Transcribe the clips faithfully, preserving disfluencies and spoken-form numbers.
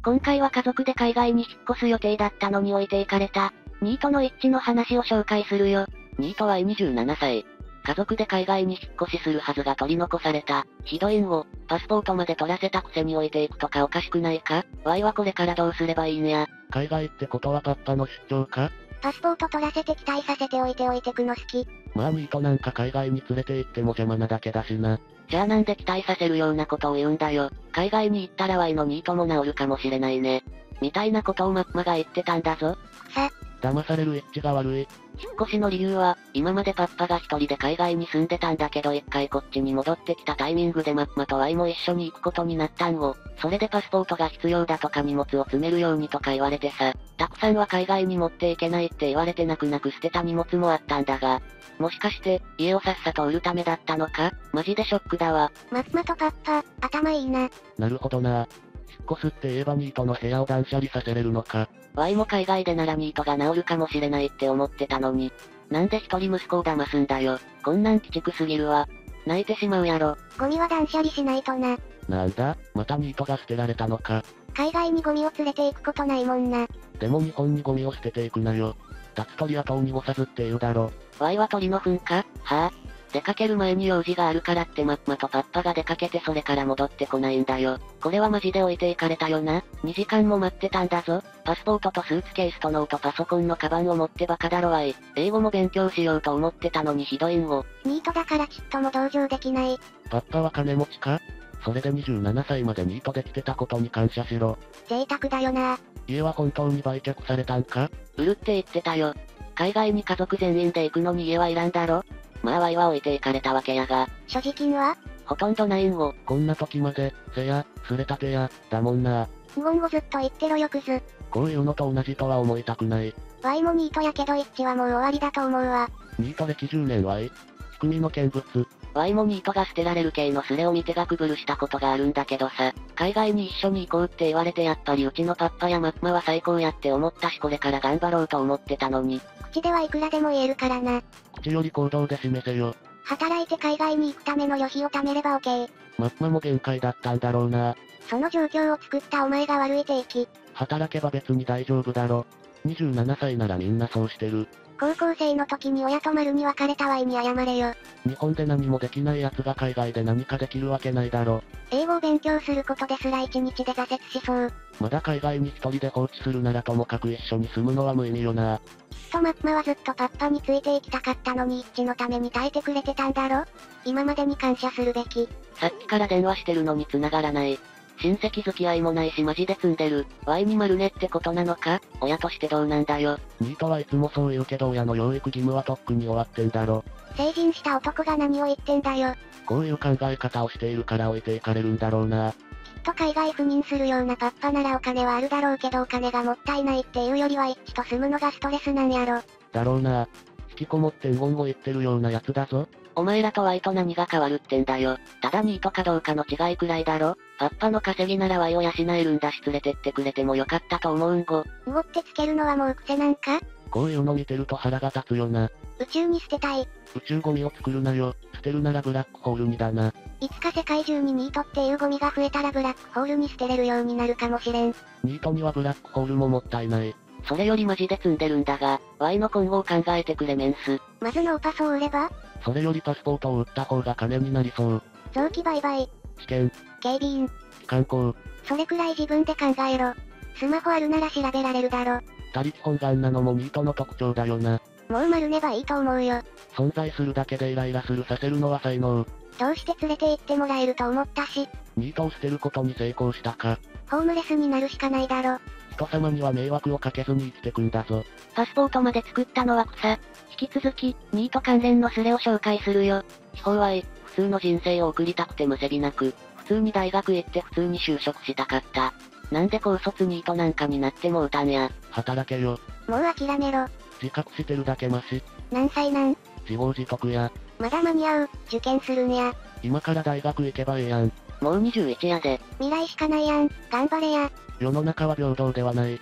今回は家族で海外に引っ越す予定だったのに置いていかれた、ニートの一致の話を紹介するよ。 ニートはにじゅうななさい。家族で海外に引っ越しするはずが取り残された。ヒドインを、パスポートまで取らせたくせに置いていくとかおかしくないか？ワイはこれからどうすればいいんや。 海外ってことはパッパの出張か？ パスポート取らせて期待させておいておいてくの好き。 まあニートなんか海外に連れて行っても邪魔なだけだしな。 じゃあなんで期待させるようなことを言うんだよ。海外に行ったらワイのニートも治るかもしれないね。みたいなことをマッマが言ってたんだぞ。 さ、 騙されるエッジが悪い。 引っ越しの理由は、今までパッパが一人で海外に住んでたんだけど一回こっちに戻ってきたタイミングでマッマとワイも一緒に行くことになったんを、それでパスポートが必要だとか荷物を詰めるようにとか言われてさ、たくさんは海外に持っていけないって言われて泣く泣く捨てた荷物もあったんだが、もしかして、家をさっさと売るためだったのか？マジでショックだわ。 マッマとパッパ、頭いいな。 なるほどな。引っ越すって言えばニートの部屋を断捨離させれるのか。 ワイも海外でならニートが治るかもしれないって思ってたのに。なんで一人息子を騙すんだよ。こんなん鬼畜すぎるわ。泣いてしまうやろ。 ゴミは断捨離しないとな。 なんだ、またニートが捨てられたのか。 海外にゴミを連れて行くことないもんな。 でも日本にゴミを捨てていくなよ。立つ鳥跡を濁さずって言うだろ。 ワイは鳥の糞か？はぁ、出かける前に用事があるからってマッマとパッパが出かけてそれから戻ってこないんだよ。これはマジで置いていかれたよな。にじかんも待ってたんだぞ。パスポートとスーツケースとノートパソコンのカバンを持ってバカだろワイ。英語も勉強しようと思ってたのにひどいんを。 ニートだからちっとも同情できない。 パッパは金持ちか？それでにじゅうななさいまでニートできてたことに感謝しろ。 贅沢だよな。 家は本当に売却されたんか？ 売るって言ってたよ。海外に家族全員で行くのに家はいらんだろ。まあワイは置いていかれたわけやが。 所持金は？ ほとんどないんを。 こんな時まで、せや、すれたてや、だもんな。 日本語ずっと言ってろよクズ。 こういうのと同じとは思いたくない。 ワイもニートやけど一致はもう終わりだと思うわ。 ニート歴じゅうねんワイ。仕組みの見物。 ワイもニートが捨てられる系のスレを見てガクブルしたことがあるんだけどさ、海外に一緒に行こうって言われてやっぱりうちのパッパやマッマは最高やって思ったしこれから頑張ろうと思ってたのに。 口ではいくらでも言えるからな。 口より行動で示せよ。 働いて海外に行くための旅費を貯めれば OK。 マッマも限界だったんだろうな。 その状況を作ったお前が悪い定期。 働けば別に大丈夫だろ。にじゅうななさいならみんなそうしてる。 高校生の時に親と丸に別れたワイに謝れよ。 日本で何もできない奴が海外で何かできるわけないだろ。 英語を勉強することですら一日で挫折しそう。 まだ海外に一人で放置するならともかく一緒に住むのは無意味よな。 きっとマッマはずっとパッパについていきたかったのに一致のために耐えてくれてたんだろ。今までに感謝するべき。 さっきから電話してるのに繋がらない。親戚付き合いもないしマジで積んでる。ワイに丸ねってことなのか？親としてどうなんだよ。 ニートはいつもそう言うけど親の養育義務はとっくに終わってんだろ。 成人した男が何を言ってんだよ。 こういう考え方をしているから置いていかれるんだろうな。 きっと海外赴任するようなパッパならお金はあるだろうけどお金がもったいないっていうよりは一致と住むのがストレスなんやろ。 だろうな。引きこもってんごんご言ってるようなやつだぞ。 お前らとワイと何が変わるってんだよ。ただニートかどうかの違いくらいだろ。パッパの稼ぎならワイを養えるんだし連れてってくれてもよかったと思うんご。 うごってつけるのはもう癖なんか？ こういうの見てると腹が立つよな。 宇宙に捨てたい。 宇宙ゴミを作るなよ。捨てるならブラックホールにだな。 いつか世界中にニートっていうゴミが増えたらブラックホールに捨てれるようになるかもしれん。 ニートにはブラックホールももったいない。 それよりマジで積んでるんだが、ワイの今後を考えてくれメンス。 まずノーパスを売れば？ それよりパスポートを売った方が金になりそう。 臓器売買。 試験。 警備員。 機関校。 それくらい自分で考えろ。スマホあるなら調べられるだろ。 他力本願なのもニートの特徴だよな。 もう丸ねばいいと思うよ。 存在するだけでイライラするさせるのは才能。 どうして連れて行ってもらえると思ったし。 ニートを捨てることに成功したか。 ホームレスになるしかないだろ。 人様には迷惑をかけずに生きてくんだぞ。 パスポートまで作ったのは草。引き続き、ニート関連のスレを紹介するよ。地方は普通の人生を送りたくてむせびなく、普通に大学行って普通に就職したかった。なんで高卒ニートなんかになってもうたんや。 働けよ。 もう諦めろ。 自覚してるだけマシ。 何歳なん？ 自業自得や。 まだ間に合う。受験するんや。 今から大学行けばええやん。 もうにじゅういちやで。 未来しかないやん。頑張れや。 世の中は平等ではない。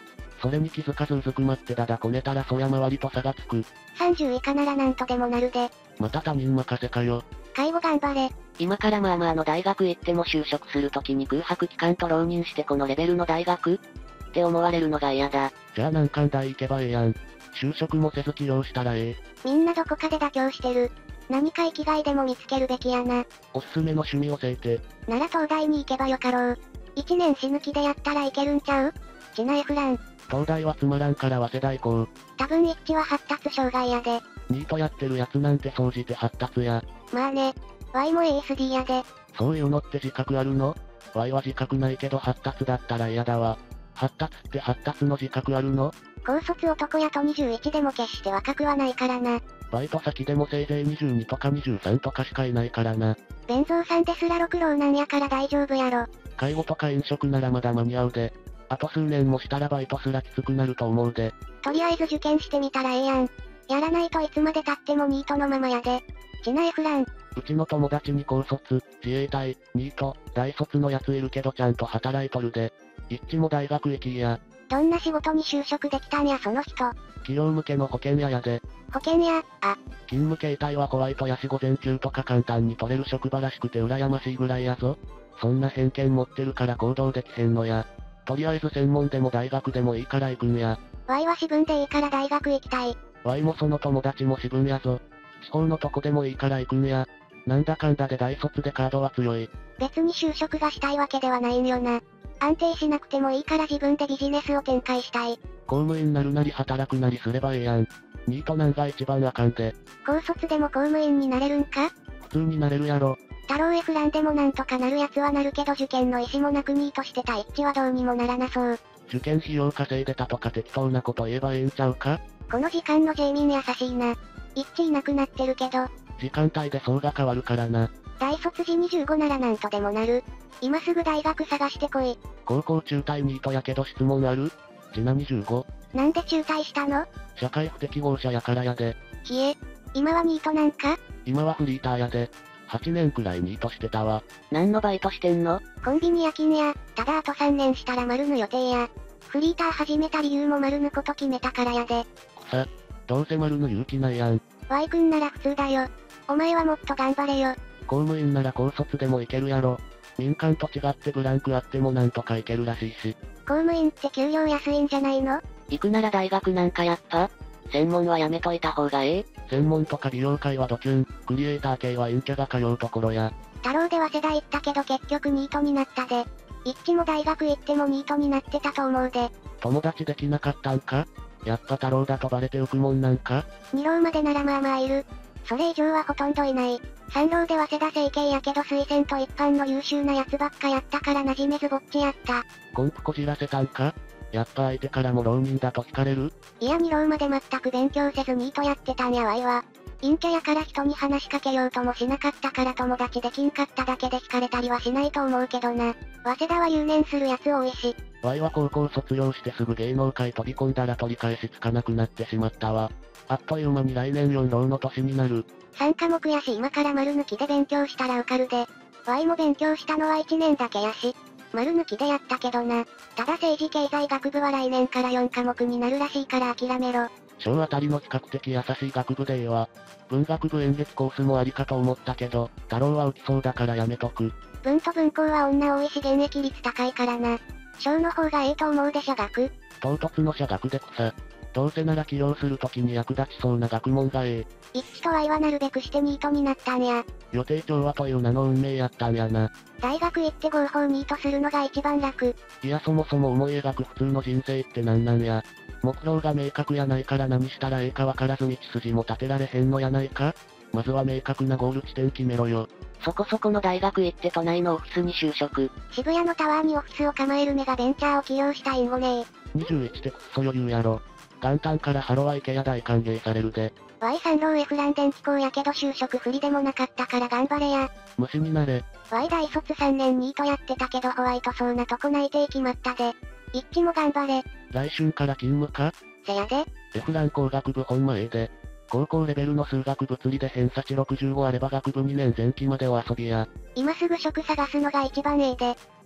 それに気づかずうずくまってだだこねたらそや周りと差がつく。 さんじゅう以下ならなんとでもなるで。 また他人任せかよ。 介護頑張れ。 今からまあまあの大学行っても就職するときに空白期間と浪人してこのレベルの大学って思われるのが嫌だ。 じゃあ難関大行けばええやん。就職もせず起業したらええ。 みんなどこかで妥協してる。何か生きがいでも見つけるべきやな。 おすすめの趣味教えて。 なら東大に行けばよかろう。一年死ぬ気でやったらいけるんちゃう？ちなエフラン。 東大はつまらんから早稲田行こう。 多分一致は発達障害やで。 ニートやってるやつなんて総じて発達や。 まあね。ワイも エーエスディー やで。 そういうのって自覚あるの？ワイは自覚ないけど発達だったら嫌だわ。発達って発達の自覚あるの？ 高卒男やとにじゅういちでも決して若くはないからな。 バイト先でもせいぜいにじゅうにとかにじゅうさんとかしかいないからな。 弁蔵さんですら六郎なんやから大丈夫やろ。 介護とか飲食ならまだ間に合うで。あと数年もしたらバイトすらきつくなると思うで。 とりあえず受験してみたらええやん。やらないといつまで経ってもニートのままやで。ちなエフラン。 うちの友達に高卒、自衛隊、ニート、大卒のやついるけどちゃんと働いとるで。一致も大学行きや。 どんな仕事に就職できたんやその人。 企業向けの保険屋やで。 保険屋、あ。 勤務形態はホワイトやし午前中とか簡単に取れる職場らしくて羨ましいぐらいやぞ。そんな偏見持ってるから行動できへんのや。とりあえず専門でも大学でもいいから行くんや。 ワイは私分でいいから大学行きたい。 ワイもその友達も私分やぞ。地方のとこでもいいから行くんや。なんだかんだで大卒でカードは強い。 別に就職がしたいわけではないんよな。安定しなくてもいいから自分でビジネスを展開したい。 公務員なるなり働くなりすればええやん。ニートなんが一番あかんで。 高卒でも公務員になれるんか？ 普通になれるやろ。 太郎 F ランでもなんとかなるやつはなるけど受験の意思もなくニートしてた一致はどうにもならなそう。 受験費用稼いでたとか適当なこと言えばええんちゃうか？ この時間のジェイミン優しいな。一致いなくなってるけど。 時間帯で層が変わるからな。 大卒時にじゅうごならなんとでもなる。今すぐ大学探してこい。 高校中退ニートやけど質問ある？ちなみじゅうご。 なんで中退したの？ 社会不適合者やからやで。 ひえ。今はニートなんか？ 今はフリーターやで。はちねんくらいニートしてたわ。 何のバイトしてんの？ コンビニ夜勤や、ただあとさんねんしたら丸ぬ予定や。フリーター始めた理由も丸ぬこと決めたからやで。 くさ。どうせ丸ぬ勇気ないやん。 Y 君なら普通だよ。お前はもっと頑張れよ。 公務員なら高卒でもいけるやろ。民間と違ってブランクあってもなんとかいけるらしいし。 公務員って給料安いんじゃないの？ 行くなら大学なんかやっぱ専門はやめといた方がええ。 専門とか美容界はドキュン、クリエイター系は陰キャが通うところや。 太郎で早稲田行ったけど結局ニートになったで。一致も大学行ってもニートになってたと思うで。 友達できなかったんか？やっぱ太郎だとバレておくもんなんか？ に浪までならまあまあいる。それ以上はほとんどいない。さん浪で早稲田整形やけど推薦と一般の優秀なやつばっかやったから馴染めずぼっちやった。 コンプこじらせたんか？やっぱ相手からも浪人だと聞かれる？ いやに浪まで全く勉強せずニートやってたんやわいは。陰キャやから人に話しかけようともしなかったから友達できんかっただけで惹かれたりはしないと思うけどな。早稲田は留年するやつ多いし。 ワイは高校卒業してすぐ芸能界飛び込んだら取り返しつかなくなってしまったわ。あっという間に来年よん浪の年になる。 さん科目やし今から丸抜きで勉強したら受かるで。ワイも勉強したのはいちねんだけやし。丸抜きでやったけどな。ただ政治経済学部は来年からよん科目になるらしいから諦めろ。 小あたりの比較的優しい学部でええわ。文学部演劇コースもありかと思ったけど、太郎は浮きそうだからやめとく。 文と文校は女多いし現役率高いからな。小の方がええと思うで社学。 唐突の社学で草。どうせなら起業するときに役立ちそうな学問がええ。 一致と愛はなるべくしてニートになったんや。 予定調和という名の運命やったんやな。 大学行って合法ニートするのが一番楽。 いやそもそも思い描く普通の人生ってなんなんや。目標が明確やないから何したらええかわからず道筋も立てられへんのやないか。まずは明確なゴール地点決めろよ。 そこそこの大学行って都内のオフィスに就職。 渋谷のタワーにオフィスを構えるメガベンチャーを起業したいんごねー。 にじゅういちでくっそ余裕やろ。元旦からハロワイケア大歓迎されるで。 ワイ さん浪 F ラン電気工やけど就職不利でもなかったから頑張れや。 虫になれ。 ワイ大卒さんねんニートやってたけどホワイトそうなとこ内定決まったで。一致も頑張れ。 来春から勤務か？ せやで。 F ラン工学部本前で。高校レベルの数学物理で偏差値ろくじゅうごあれば学部にねん前期までお遊びや。 今すぐ職探すのが一番ええで。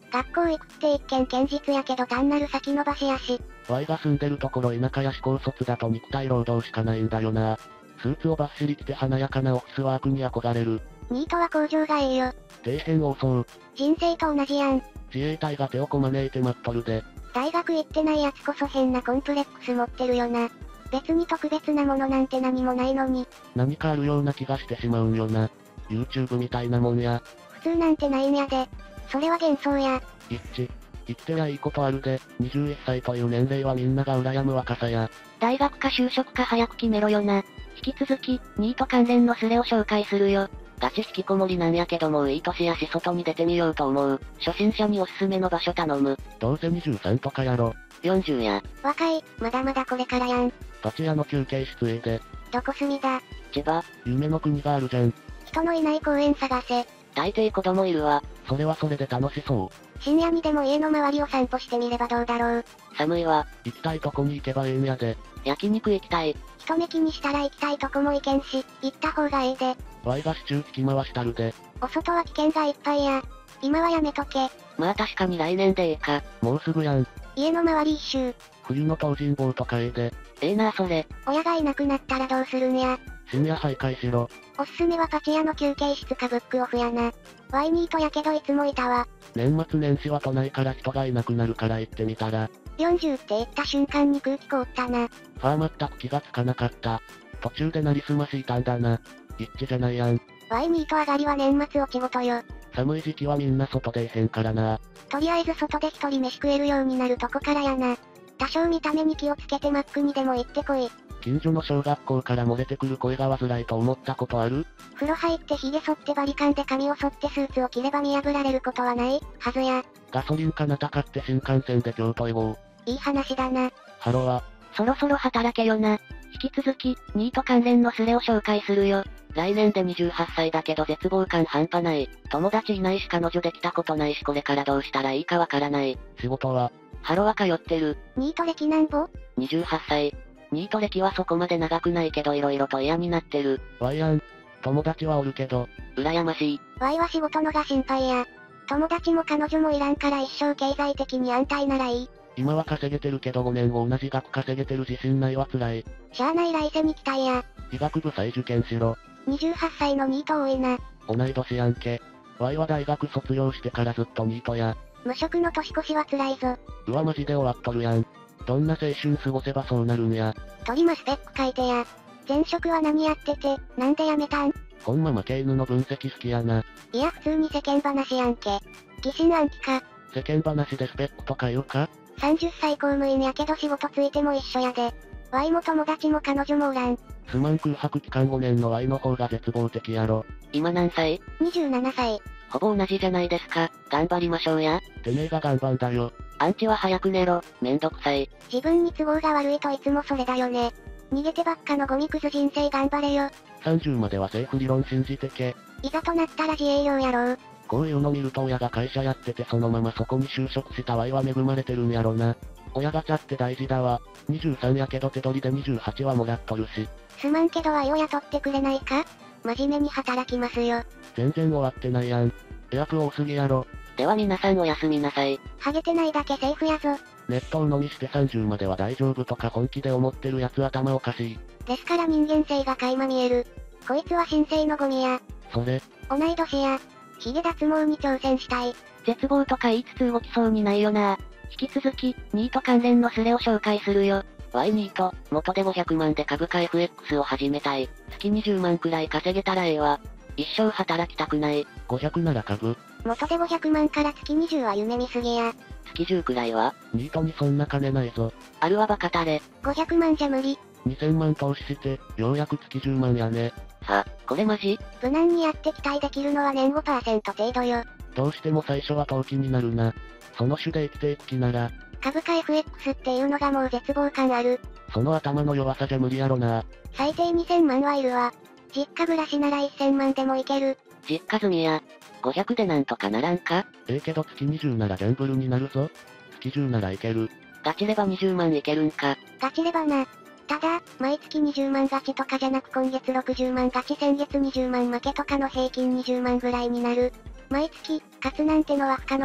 学校行くって一見堅実やけど単なる先延ばしやし。 Y が住んでるところ田舎や市高卒だと肉体労働しかないんだよな。スーツをバッシリ着て華やかなオフィスワークに憧れる。 ニートは工場がええよ。 底辺多そう。 人生と同じやん。 自衛隊が手をこまねいて待っとるで。 大学行ってないやつこそ変なコンプレックス持ってるよな。別に特別なものなんて何もないのに。 何かあるような気がしてしまうんよな。YouTube みたいなもんや。 普通なんてないんやで。それは幻想や。 一致。生きてりゃいいことあるで、にじゅういっさいという年齢はみんなが羨む若さや。 大学か就職か早く決めろよな。引き続き、ニート関連のスレを紹介するよ。ガチ引きこもりなんやけどもういい年やし外に出てみようと思う。初心者におすすめの場所頼む。 どうせにじゅうさんとかやろ。 よんじゅうや。 若い、まだまだこれからやん。 土地屋の休憩室へで。 どこ住みだ。 千葉。 夢の国があるじゃん。 人のいない公園探せ。 大抵子供いるわ。 それはそれで楽しそう。 深夜にでも家の周りを散歩してみればどうだろう。 寒いわ。 行きたいとこに行けばええんやで。 焼肉行きたい。 一目気にしたら行きたいとこも行けんし、行った方がええで。 Y が支柱引き回したるで。 お外は危険がいっぱいや。今はやめとけ。 まあ確かに来年でいいか。 もうすぐやん。 家の周り一周。 冬の東尋坊とかええで。 ええなそれ。 親がいなくなったらどうするんや。 深夜徘徊しろ。 おすすめはパチ屋の休憩室かブックオフやな。ワイニートやけどいつもいたわ。 年末年始は都内から人がいなくなるから行ってみたら。 よんじゅうって言った瞬間に空気凍ったな。 ファー全く気がつかなかった。途中でなりすましいたんだな。一致じゃないやん。 ワイニート上がりは年末落ちごとよ。 寒い時期はみんな外出えへんからな。 とりあえず外で一人飯食えるようになるとこからやな。多少見た目に気をつけてマックにでも行ってこい。 近所の小学校から漏れてくる声が煩いと思ったことある？ 風呂入って髭剃ってバリカンで髪を剃ってスーツを着れば見破られることはないはずや。 ガソリンかなた買って新幹線で京都へ行こう。 いい話だな。 ハロは。 そろそろ働けよな。引き続き、ニート関連のスレを紹介するよ。来年でにじゅうはっさいだけど絶望感半端ない。友達いないし彼女できたことないしこれからどうしたらいいかわからない。 仕事は？ ハロは通ってる。 ニート歴なんぼ？ にじゅうはっさい。ニート歴はそこまで長くないけど色々と嫌になってる。 ワイアン。友達はおるけど。 羨ましい。 ワイは仕事のが心配や。友達も彼女もいらんから一生経済的に安泰ならいい。 今は稼げてるけどごねんご同じ額稼げてる自信ないは辛い。 しゃあない来世に期待や。 医学部再受験しろ。 にじゅうはっさいのニート多いな。 同い年やんけ。ワイは大学卒業してからずっとニートや。 無職の年越しは辛いぞ。 うわマジで終わっとるやん。どんな青春過ごせばそうなるんや。 取りまスペック書いてや。前職は何やってて、なんで辞めたん？ ほんま負け犬の分析好きやな。 いや普通に世間話やんけ。疑心暗鬼か。 世間話でスペックとか言うか？ さんじゅっさい公務員やけど仕事ついても一緒やで。ワイも友達も彼女もおらん。 すまん空白期間ごねんのワイの方が絶望的やろ。 今何歳？ にじゅうななさい。 ほぼ同じじゃないですか。頑張りましょうや。 てめえが頑張んだよ。 アンチは早く寝ろ。めんどくさい。 自分に都合が悪いといつもそれだよね。逃げてばっかのゴミクズ人生頑張れよ。 さんじゅうまでは政府理論信じてけ。 いざとなったら自営業やろう。 こういうの見ると親が会社やっててそのままそこに就職したワイは恵まれてるんやろな。親ガチャって大事だわ。にじゅうさんやけど手取りでにじゅうはちはもらっとるし。 すまんけどワイを雇ってくれないか？真面目に働きますよ。 全然終わってないやん。エアプ多すぎやろ。 では皆さんおやすみなさい。 ハゲてないだけセーフやぞ。 ネットを飲みしてさんじゅうまでは大丈夫とか本気で思ってるやつ頭おかしい。 ですから人間性が垣間見える。こいつは神聖のゴミや。 それ。 同い年や。ヒゲ脱毛に挑戦したい。 絶望とか言いつつ動きそうにないよな。引き続き、ニート関連のスレを紹介するよ。ワイ ニート、元でごひゃくまんで株価 エフエックス を始めたい。月にじゅうまんくらい稼げたらええわ。一生働きたくない。 ごひゃくなら株。 元でごひゃくまんから月にじゅうは夢見すぎや。 月じゅうくらいは？ ニートにそんな金ないぞ。 あるわバカタレ。 ごひゃくまんじゃ無理。 にせんまん投資して、ようやく月じゅうまんやね。 は、これマジ？ 無難にやって期待できるのは年 ごパーセント 程度よ。 どうしても最初は投機になるな。その種で生きていく気なら。 株価 エフエックス っていうのがもう絶望感ある。 その頭の弱さじゃ無理やろな。 最低にせんまんはいるわ。実家暮らしならせんまんでもいける。 実家住みや。ごひゃくでなんとかならんか？ ええけど月にじゅうならギャンブルになるぞ。月じゅうならいける。 ガチレバにじゅうまんいけるんか？ ガチレバな。ただ、毎月にじゅうまんガチとかじゃなく今月ろくじゅうまんガチ先月にじゅうまん負けとかの平均にじゅうまんぐらいになる。毎月、勝つなんてのは不可能。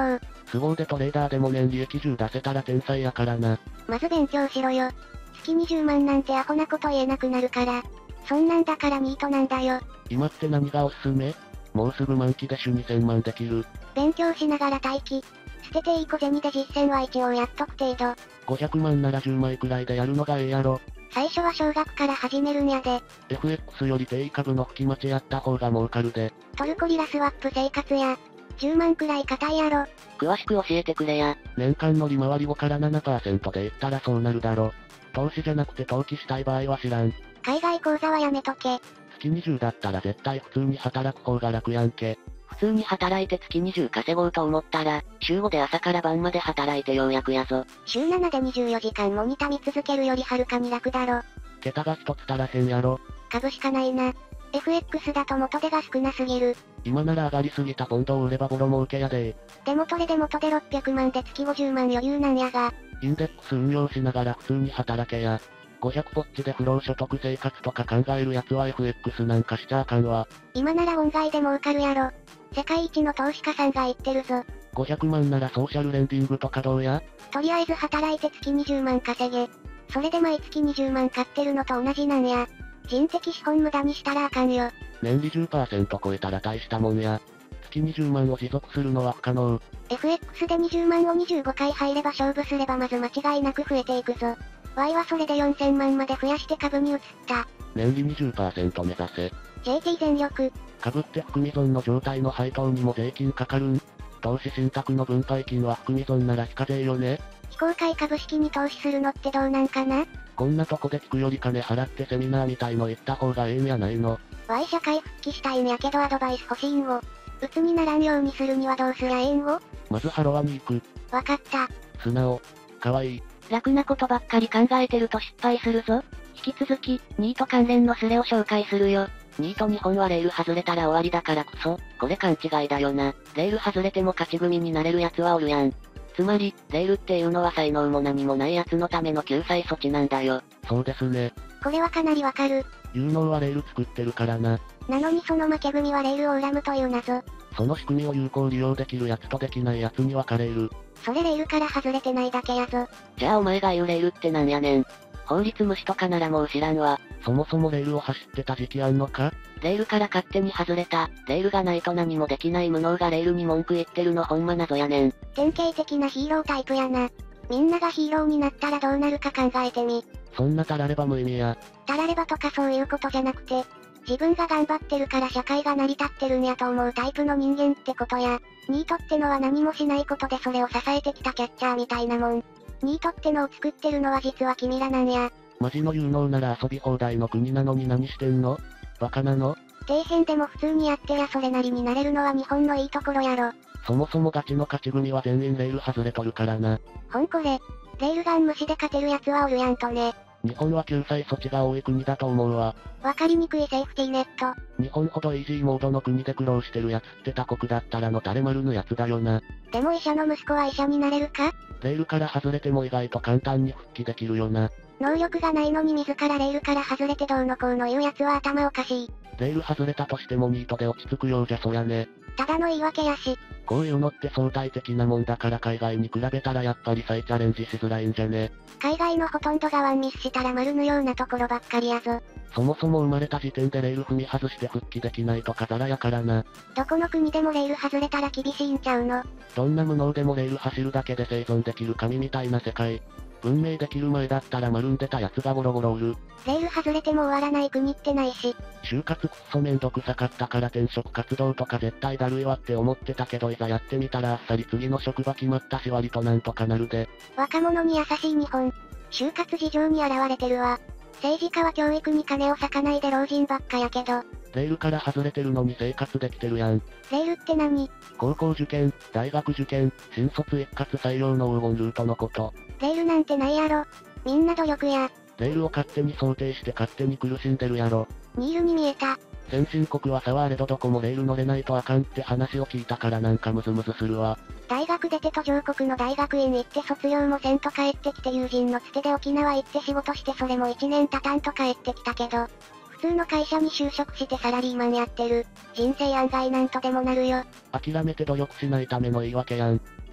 凄腕トレーダーでも年利益じゅう出せたら天才やからな。 まず勉強しろよ。月にじゅうまんなんてアホなこと言えなくなるから。そんなんだからニートなんだよ。 今って何がおすすめ？もうすぐ満期で週にせんまんできる。 勉強しながら待機。捨てていい小銭で実践は一応やっとく程度。 ごひゃくまんならじゅうまいくらいでやるのがええやろ。 最初は少額から始めるんやで。 エフエックス より定位株の吹き待ちやった方が儲かるで。 トルコリラスワップ生活や。じゅうまんくらい硬いやろ。 詳しく教えてくれや。 年間の利回りごからななパーセントで言ったらそうなるだろ。投資じゃなくて投機したい場合は知らん。 海外口座はやめとけ。 月にじゅうだったら絶対普通に働く方が楽やんけ。 普通に働いて月にじゅう稼ごうと思ったら、週ごで朝から晩まで働いてようやくやぞ。 週ななでにじゅうよじかんモニタ見続けるよりはるかに楽だろ。 桁が一つ足らへんやろ。 株しかないな。エフエックス だと元手が少なすぎる。 今なら上がりすぎたポンドを売ればボロ儲けやで。 でもトレで元でろっぴゃくまんで月ごじゅうまん余裕なんやが。 インデックス運用しながら普通に働けや。ごひゃくポッチで不労所得生活とか考えるやつは エフエックス なんかしちゃあかんわ。 今なら音外で儲かるやろ。世界一の投資家さんが言ってるぞ。 ごひゃくまんならソーシャルレンディングとかどうや？ とりあえず働いて月にじゅうまん稼げ。それで毎月にじゅうまん買ってるのと同じなんや。人的資本無駄にしたらあかんよ。 年利 じゅっパーセント 超えたら大したもんや。月にじゅうまんを持続するのは不可能。 エフエックス でにじゅうまんをにじゅうごかい入れば勝負すればまず間違いなく増えていくぞ。Y はそれでよんせんまんまで増やして株に移った。 年利 にじゅっパーセント 目指せ。 ジェーティー 全力。 株って含み損の状態の配当にも税金かかるん？投資信託の分配金は含み損なら非課税よね？ 非公開株式に投資するのってどうなんかな？ こんなとこで聞くより金払ってセミナーみたいの行った方がええんやないの。 Y 社会復帰したいんやけどアドバイス欲しいんを。鬱にならんようにするにはどうすりゃええんを？ まずハロワに行く。 わかった。 素直。かわいい。 楽なことばっかり考えてると失敗するぞ。引き続き、ニート関連のスレを紹介するよ。ニート日本はレール外れたら終わりだからこそ、これ勘違いだよな。レール外れても勝ち組になれる奴はおるやん。つまり、レールっていうのは才能も何もない奴のための救済措置なんだよ。 そうですね。 これはかなりわかる。 有能はレール作ってるからな。 なのにその負け組はレールを恨むという謎。 その仕組みを有効利用できるやつとできないやつに分かれる。 それレールから外れてないだけやぞ。 じゃあお前が言うレールってなんやねん。法律無視とかならもう知らんわ。 そもそもレールを走ってた時期あんのか？ レールから勝手に外れた、レールがないと何もできない無能がレールに文句言ってるのほんま謎やねん。 典型的なヒーロータイプやな。みんながヒーローになったらどうなるか考えてみ。 そんなたられば無意味や。 たらればとかそういうことじゃなくて、自分が頑張ってるから社会が成り立ってるんやと思うタイプの人間ってことや。ニートってのは何もしないことでそれを支えてきたキャッチャーみたいなもん。ニートってのを作ってるのは実は君らなんや。 マジの有能なら遊び放題の国なのに何してんの？バカなの？ 底辺でも普通にやってりゃそれなりになれるのは日本のいいところやろ。 そもそもガチの勝ち組は全員レール外れとるからな。 ほんこれ。レールガン無視で勝てる奴はおるやんとね。 日本は救済措置が多い国だと思うわ。 わかりにくいセーフティーネット。 日本ほどイージーモードの国で苦労してるやつって他国だったらのたれ丸ぬやつだよな。 でも医者の息子は医者になれるか？ レールから外れても意外と簡単に復帰できるよな。 能力がないのに自らレールから外れてどうのこうの言う奴は頭おかしい。 レール外れたとしてもニートで落ち着くようじゃそやね。 ただの言い訳やし。 こういうのって相対的なもんだから海外に比べたらやっぱり再チャレンジしづらいんじゃね。 海外のほとんどがワンミスしたら丸のようなところばっかりやぞ。 そもそも生まれた時点でレール踏み外して復帰できないとかザラやからな。 どこの国でもレール外れたら厳しいんちゃうの？ どんな無能でもレール走るだけで生存できる神みたいな世界。文明できる前だったら丸んでた奴がゴロゴロおる。 レール外れても終わらない国ってないし。 就活くっそめんどくさかったから転職活動とか絶対だるいわって思ってたけどいざやってみたらあっさり次の職場決まったし割となんとかなるで。 若者に優しい日本。就活事情に現れてるわ。政治家は教育に金を割かないで老人ばっかやけど。 レールから外れてるのに生活できてるやん。 レールって何？ 高校受験、大学受験、新卒一括採用の黄金ルートのこと。 レールなんてないやろ。みんな努力や。 レールを勝手に想定して勝手に苦しんでるやろ。 ニールに見えた。 先進国は差はあれどどこもレール乗れないとあかんって話を聞いたからなんかムズムズするわ。 大学出て途上国の大学院行って卒業もせんと帰ってきて友人のつてで沖縄行って仕事してそれもいちねん経たんと帰ってきたけど、普通の会社に就職してサラリーマンやってる。人生案外なんとでもなるよ。 諦めて努力しないための言い訳やん。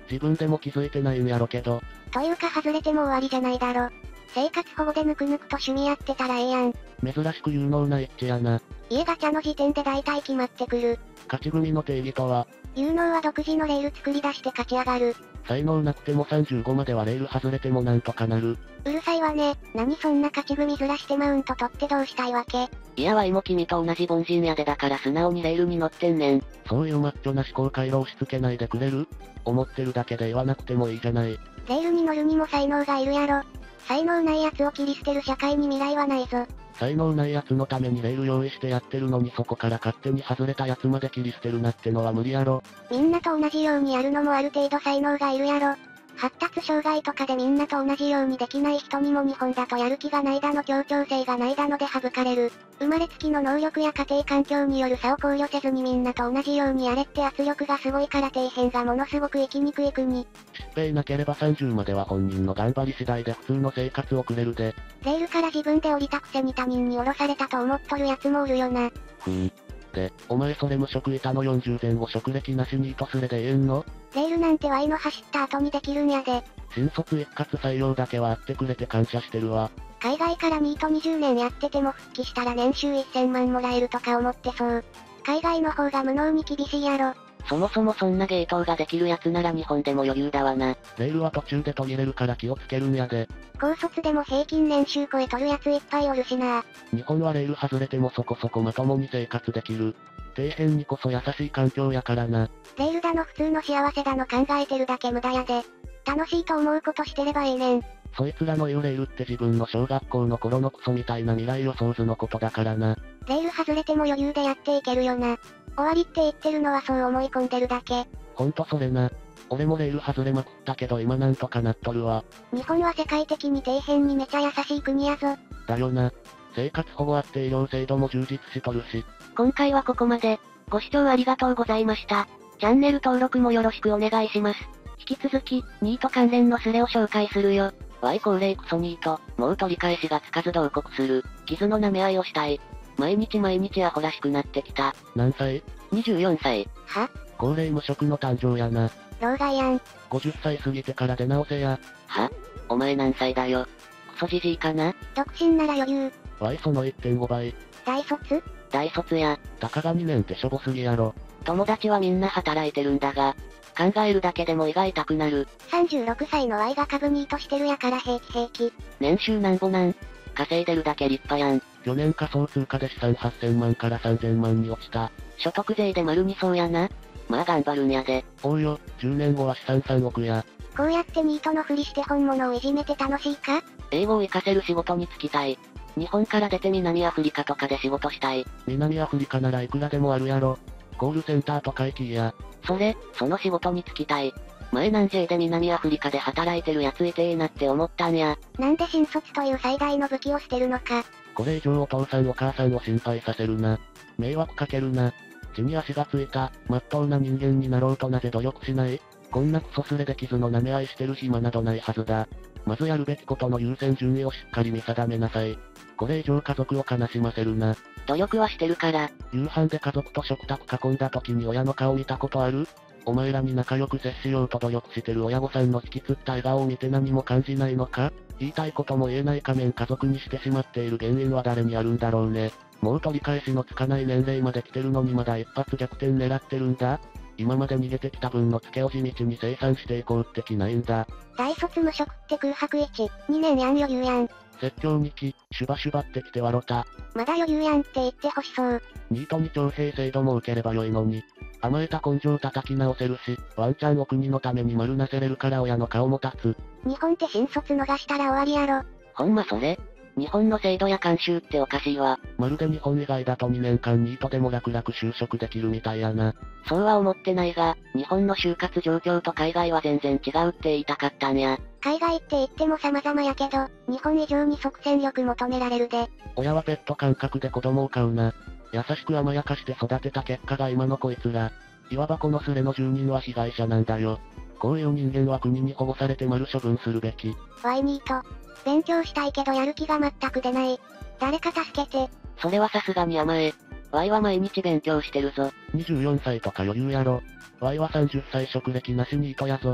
自分でも気づいてないんやろけど。 というか外れても終わりじゃないだろ。生活保護でぬくぬくと趣味やってたらええやん。 珍しく有能な一致やな。 家ガチャの時点で大体決まってくる。 勝ち組の定義とは、 有能は独自のレール作り出して勝ち上がる。 才能なくてもさんじゅうごまではレール外れてもなんとかなる。 うるさいわね。何そんな勝ち組ずらしてマウント取ってどうしたいわけ？ いやわいも君と同じ凡人やでだから素直にレールに乗ってんねん。 そういうマッチョな思考回路押し付けないでくれる？思ってるだけで言わなくてもいいじゃない。 レールに乗るにも才能がいるやろ。才能ない奴を切り捨てる社会に未来はないぞ。 才能ない奴のためにレール用意してやってるのにそこから勝手に外れた奴まで切り捨てるなってのは無理やろ。 みんなと同じようにやるのもある程度才能がいるやろ。発達障害とかでみんなと同じようにできない人にも日本だとやる気がないだの協調性がないだので省かれる。生まれつきの能力や家庭環境による差を考慮せずにみんなと同じようにやれって圧力がすごいから底辺がものすごく生きにくい国。 疾病なければさんじゅうまでは本人の頑張り次第で普通の生活を送れるで。 レールから自分で降りたくせに他人に降ろされたと思っとる奴もおるよな。 ふーん。で、お前それ無職いたのよんじゅうぜん後職歴なしにとすれでええんの？ レールなんてワイの走った後にできるんやで。 新卒一括採用だけはあってくれて感謝してるわ。 海外からニートにじゅうねんやってても復帰したら年収せんまんもらえるとか思ってそう。海外の方が無能に厳しいやろ。 そもそもそんな芸当ができるやつなら日本でも余裕だわな。 レールは途中で途切れるから気をつけるんやで。 高卒でも平均年収超えとるやついっぱいおるしな。 日本はレール外れてもそこそこまともに生活できる。底辺にこそ優しい環境やからな。 レールだの普通の幸せだの考えてるだけ無駄やで。楽しいと思うことしてればええねん。 そいつらの言うレールって自分の小学校の頃のクソみたいな未来予想図のことだからな。 レール外れても余裕でやっていけるよな。終わりって言ってるのはそう思い込んでるだけ。 ほんとそれな。俺もレール外れまくったけど今なんとかなっとるわ。 日本は世界的に底辺にめちゃ優しい国やぞ。 だよな。生活保護あって医療制度も充実しとるし。 今回はここまで。ご視聴ありがとうございました。チャンネル登録もよろしくお願いします。引き続き、ニート関連のスレを紹介するよ。Y 高齢クソニート、もう取り返しがつかず同国する。傷の舐め合いをしたい。毎日毎日アホらしくなってきた。 何歳？ にじゅうよんさい。 は？ 高齢無職の誕生やな。 老害やん。 ごじゅっさい過ぎてから出直せや。 は？お前何歳だよ。クソじじいかな？ 独身なら余裕。 Y その いってんご 倍。 大卒？ 大卒や。 たかがにねんってしょぼすぎやろ。 友達はみんな働いてるんだが、考えるだけでも胃が痛くなる。 さんじゅうろくさいの Y が株ニートしてるやから平気平気。 年収なんぼなん？稼いでるだけ立派やん。 去年仮想通貨で資産はっせんまんからさんぜんまんに落ちた。 所得税で丸にそうやな。まあ頑張るんやで。 おうよ、じゅうねんごは資産さんおくや。 こうやってニートのふりして本物をいじめて楽しいか？ 英語を活かせる仕事に就きたい。日本から出て南アフリカとかで仕事したい。 南アフリカならいくらでもあるやろ。コールセンターとか行きや。 それ、その仕事に就きたい。前南 J で南アフリカで働いてるやついてえなって思ったんや。 なんで新卒という最大の武器を捨てるのか。 これ以上お父さんお母さんを心配させるな。迷惑かけるな。地に足がついた、まっとうな人間になろうとなぜ努力しない？こんなクソスレで傷の舐め合いしてる暇などないはずだ。まずやるべきことの優先順位をしっかり見定めなさい。これ以上家族を悲しませるな。 努力はしてるから。 夕飯で家族と食卓囲んだ時に親の顔見たことある？お前らに仲良く接しようと努力してる親御さんの引きつった笑顔を見て何も感じないのか？言いたいことも言えない仮面家族にしてしまっている原因は誰にあるんだろうね。もう取り返しのつかない年齢まで来てるのにまだ一発逆転狙ってるんだ。今まで逃げてきた分のツケを地道に生産していこうって気ないんだ。 大卒無職って空白いち、にねんやん余裕やん。 説教にき、シュバシュバってきてわろた。 まだ余裕やんって言ってほしそう。 ニートに徴兵制度も受ければよいのに。甘えた根性叩き直せるし、ワンチャンお国のために丸なせれるから親の顔も立つ。 日本って新卒逃したら終わりやろ。 ほんまそれ？日本の制度や慣習っておかしいわ。 まるで日本以外だとにねんかんニートでも楽々就職できるみたいやな。 そうは思ってないが、日本の就活状況と海外は全然違うって言いたかったんや。 海外って言っても様々やけど、日本以上に即戦力求められるで。 親はペット感覚で子供を飼うな。優しく甘やかして育てた結果が今のこいつら。いわばこのスレの住人は被害者なんだよ。こういう人間は国に保護されて丸処分するべき。 ワイニート。勉強したいけどやる気が全く出ない。誰か助けて。 それはさすがに甘え。ワイは毎日勉強してるぞ。 にじゅうよんさいとか余裕やろ。ワイはさんじゅっさい職歴なしニートやぞ。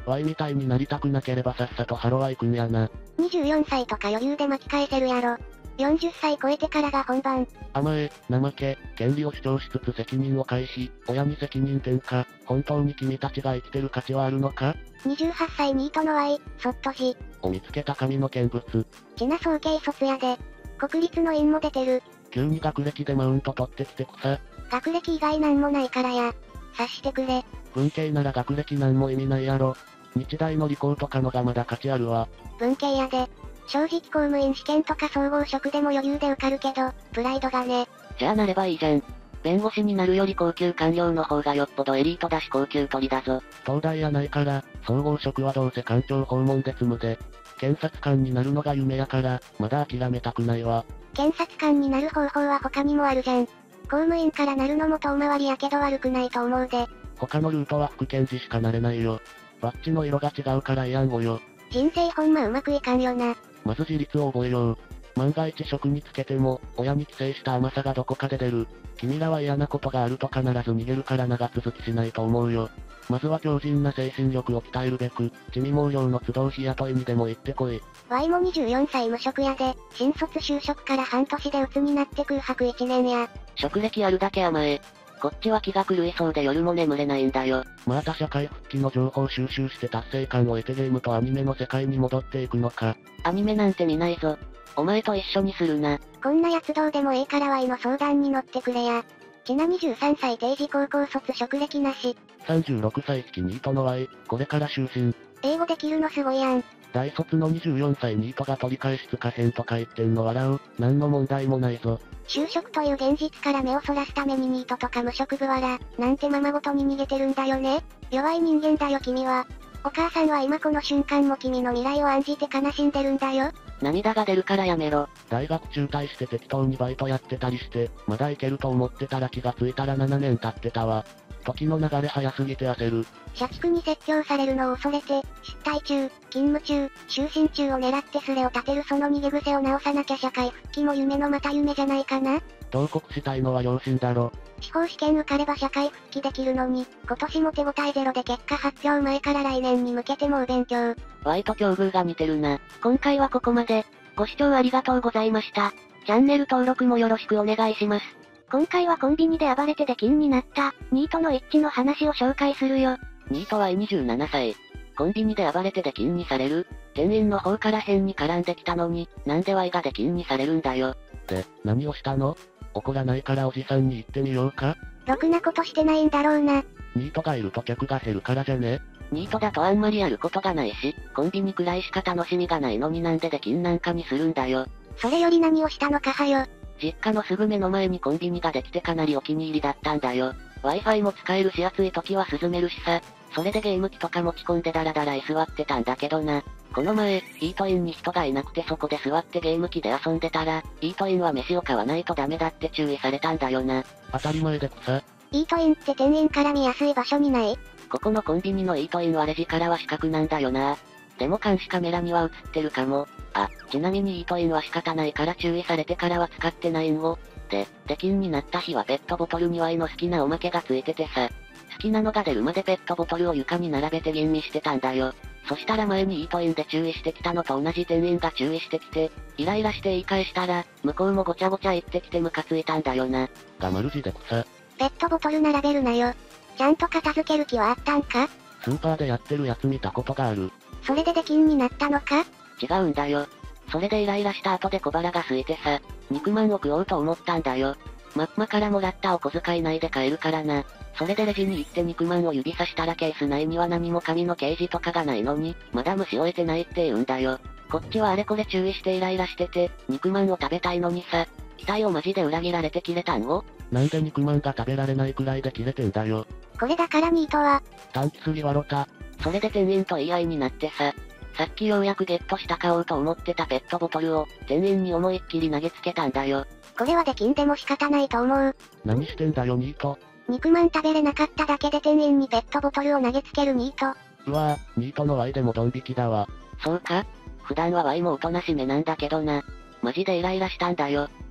ワイ みたいになりたくなければさっさとハロワイくんやな。 にじゅうよんさいとか余裕で巻き返せるやろ。よんじゅっさい超えてからが本番。 甘え、怠け、権利を主張しつつ責任を回避、親に責任転嫁、本当に君たちが生きてる価値はあるのか？ にじゅうはっさいニートの Y、そっとじ。 を見つけた神の見物。 ちな早慶卒やで。国立の院も出てる。 急に学歴でマウント取ってきてくさ。 学歴以外なんもないからや。察してくれ。 文系なら学歴なんも意味ないやろ。日大の理工とかのがまだ価値あるわ。 文系やで。正直公務員試験とか総合職でも余裕で受かるけど、プライドがね。 じゃあなればいいじゃん。弁護士になるより高級官僚の方がよっぽどエリートだし高級取りだぞ。 東大やないから、総合職はどうせ官庁訪問で積むで。検察官になるのが夢やから、まだ諦めたくないわ。 検察官になる方法は他にもあるじゃん。公務員からなるのも遠回りやけど悪くないと思うで。 他のルートは副検事しかなれないよ。バッジの色が違うからやんごよ。 人生ほんまうまくいかんよな。 まず自立を覚えよう。万が一職につけても、親に寄生した甘さがどこかで出る。君らは嫌なことがあると必ず逃げるから長続きしないと思うよ。まずは強靭な精神力を鍛えるべく、地味毛量の都道日雇いにでも行ってこい。 Y もにじゅうよんさい無職やで、新卒就職から半年で鬱になって空白いちねんや。 職歴あるだけ甘え。こっちは気が狂いそうで夜も眠れないんだよ。 また社会復帰の情報収集して達成感を得てゲームとアニメの世界に戻っていくのか。 アニメなんて見ないぞ。お前と一緒にするな。 こんなやつどうでもええから Y の相談に乗ってくれや。ちなにじゅうさんさい定時高校卒職歴なし。 さんじゅうろくさい式ニートの Y、これから就寝。 英語できるのすごいやん。 大卒のにじゅうよんさいニートが取り返しつかへんとか言ってんの笑う。なんの問題もないぞ。 就職という現実から目をそらすためにニートとか無職ブワラ、なんてままごとに逃げてるんだよね。弱い人間だよ君は。お母さんは今この瞬間も君の未来を案じて悲しんでるんだよ。 涙が出るからやめろ。 大学中退して適当にバイトやってたりして、まだいけると思ってたら気がついたらななねん経ってたわ。時の流れ早すぎて焦る。 社畜に説教されるのを恐れて、失態中、勤務中、就寝中を狙ってスレを立てるその逃げ癖を直さなきゃ社会復帰も夢のまた夢じゃないかな。 同国したいのは良心だろ。 司法試験受かれば社会復帰できるのに、今年も手応えゼロで結果発表前から来年に向けて猛勉強。 Y と境遇が似てるな。今回はここまで。ご視聴ありがとうございました。チャンネル登録もよろしくお願いします。 今回はコンビニで暴れて出禁になった、ニートの一致の話を紹介するよ。 ニートはにじゅうななさい。コンビニで暴れて出禁にされる。店員の方から変に絡んできたのに、なんで Y が出禁にされるんだよ。 で、何をしたの？怒らないからおじさんに言ってみようか？ ろくなことしてないんだろうな。 ニートがいると客が減るからじゃね？ ニートだとあんまりやることがないし、コンビニくらいしか楽しみがないのになんで出禁なんかにするんだよ。 それより何をしたのかはよ。 実家のすぐ目の前にコンビニができてかなりお気に入りだったんだよ。Wi-Fi も使えるし暑い時は涼めるしさ。それでゲーム機とか持ち込んでダラダラ居座ってたんだけどな。この前、イートインに人がいなくてそこで座ってゲーム機で遊んでたら、イートインは飯を買わないとダメだって注意されたんだよな。 当たり前で草。 イートインって店員から見やすい場所にない？ ここのコンビニのイートインはレジからは死角なんだよな。でも監視カメラには映ってるかも。あ、ちなみにイートインは仕方ないから注意されてからは使ってないんを。で、出禁になった日はペットボトルに Y の好きなおまけがついててさ。好きなのが出るまでペットボトルを床に並べて吟味してたんだよ。そしたら前にイートインで注意してきたのと同じ店員が注意してきて、イライラして言い返したら、向こうもごちゃごちゃ言ってきてムカついたんだよな。 がマルジで草。 ペットボトル並べるなよ。ちゃんと片付ける気はあったんか？ スーパーでやってるやつ見たことがある。 それで出禁になったのか？ 違うんだよ。それでイライラした後で小腹が空いてさ、肉まんを食おうと思ったんだよ。マッマからもらったお小遣い内で買えるからな。それでレジに行って肉まんを指さしたらケース内には何も紙の掲示とかがないのに、まだ蒸し終えてないって言うんだよ。こっちはあれこれ注意してイライラしてて、肉まんを食べたいのにさ、期待をマジで裏切られて切れたんを。 なんで肉まんが食べられないくらいで切れてんだよ。 これだからニートは。 短期すぎわろた。 それで店員と言い合いになってさ、さっきようやくゲットした買おうと思ってたペットボトルを、店員に思いっきり投げつけたんだよ。 これは出禁でも仕方ないと思う。 何してんだよニート。 肉まん食べれなかっただけで店員にペットボトルを投げつけるニート。 うわぁ、ニートの Y でもドン引きだわ。 そうか？普段は Y もおとなしめなんだけどな。マジでイライラしたんだよ。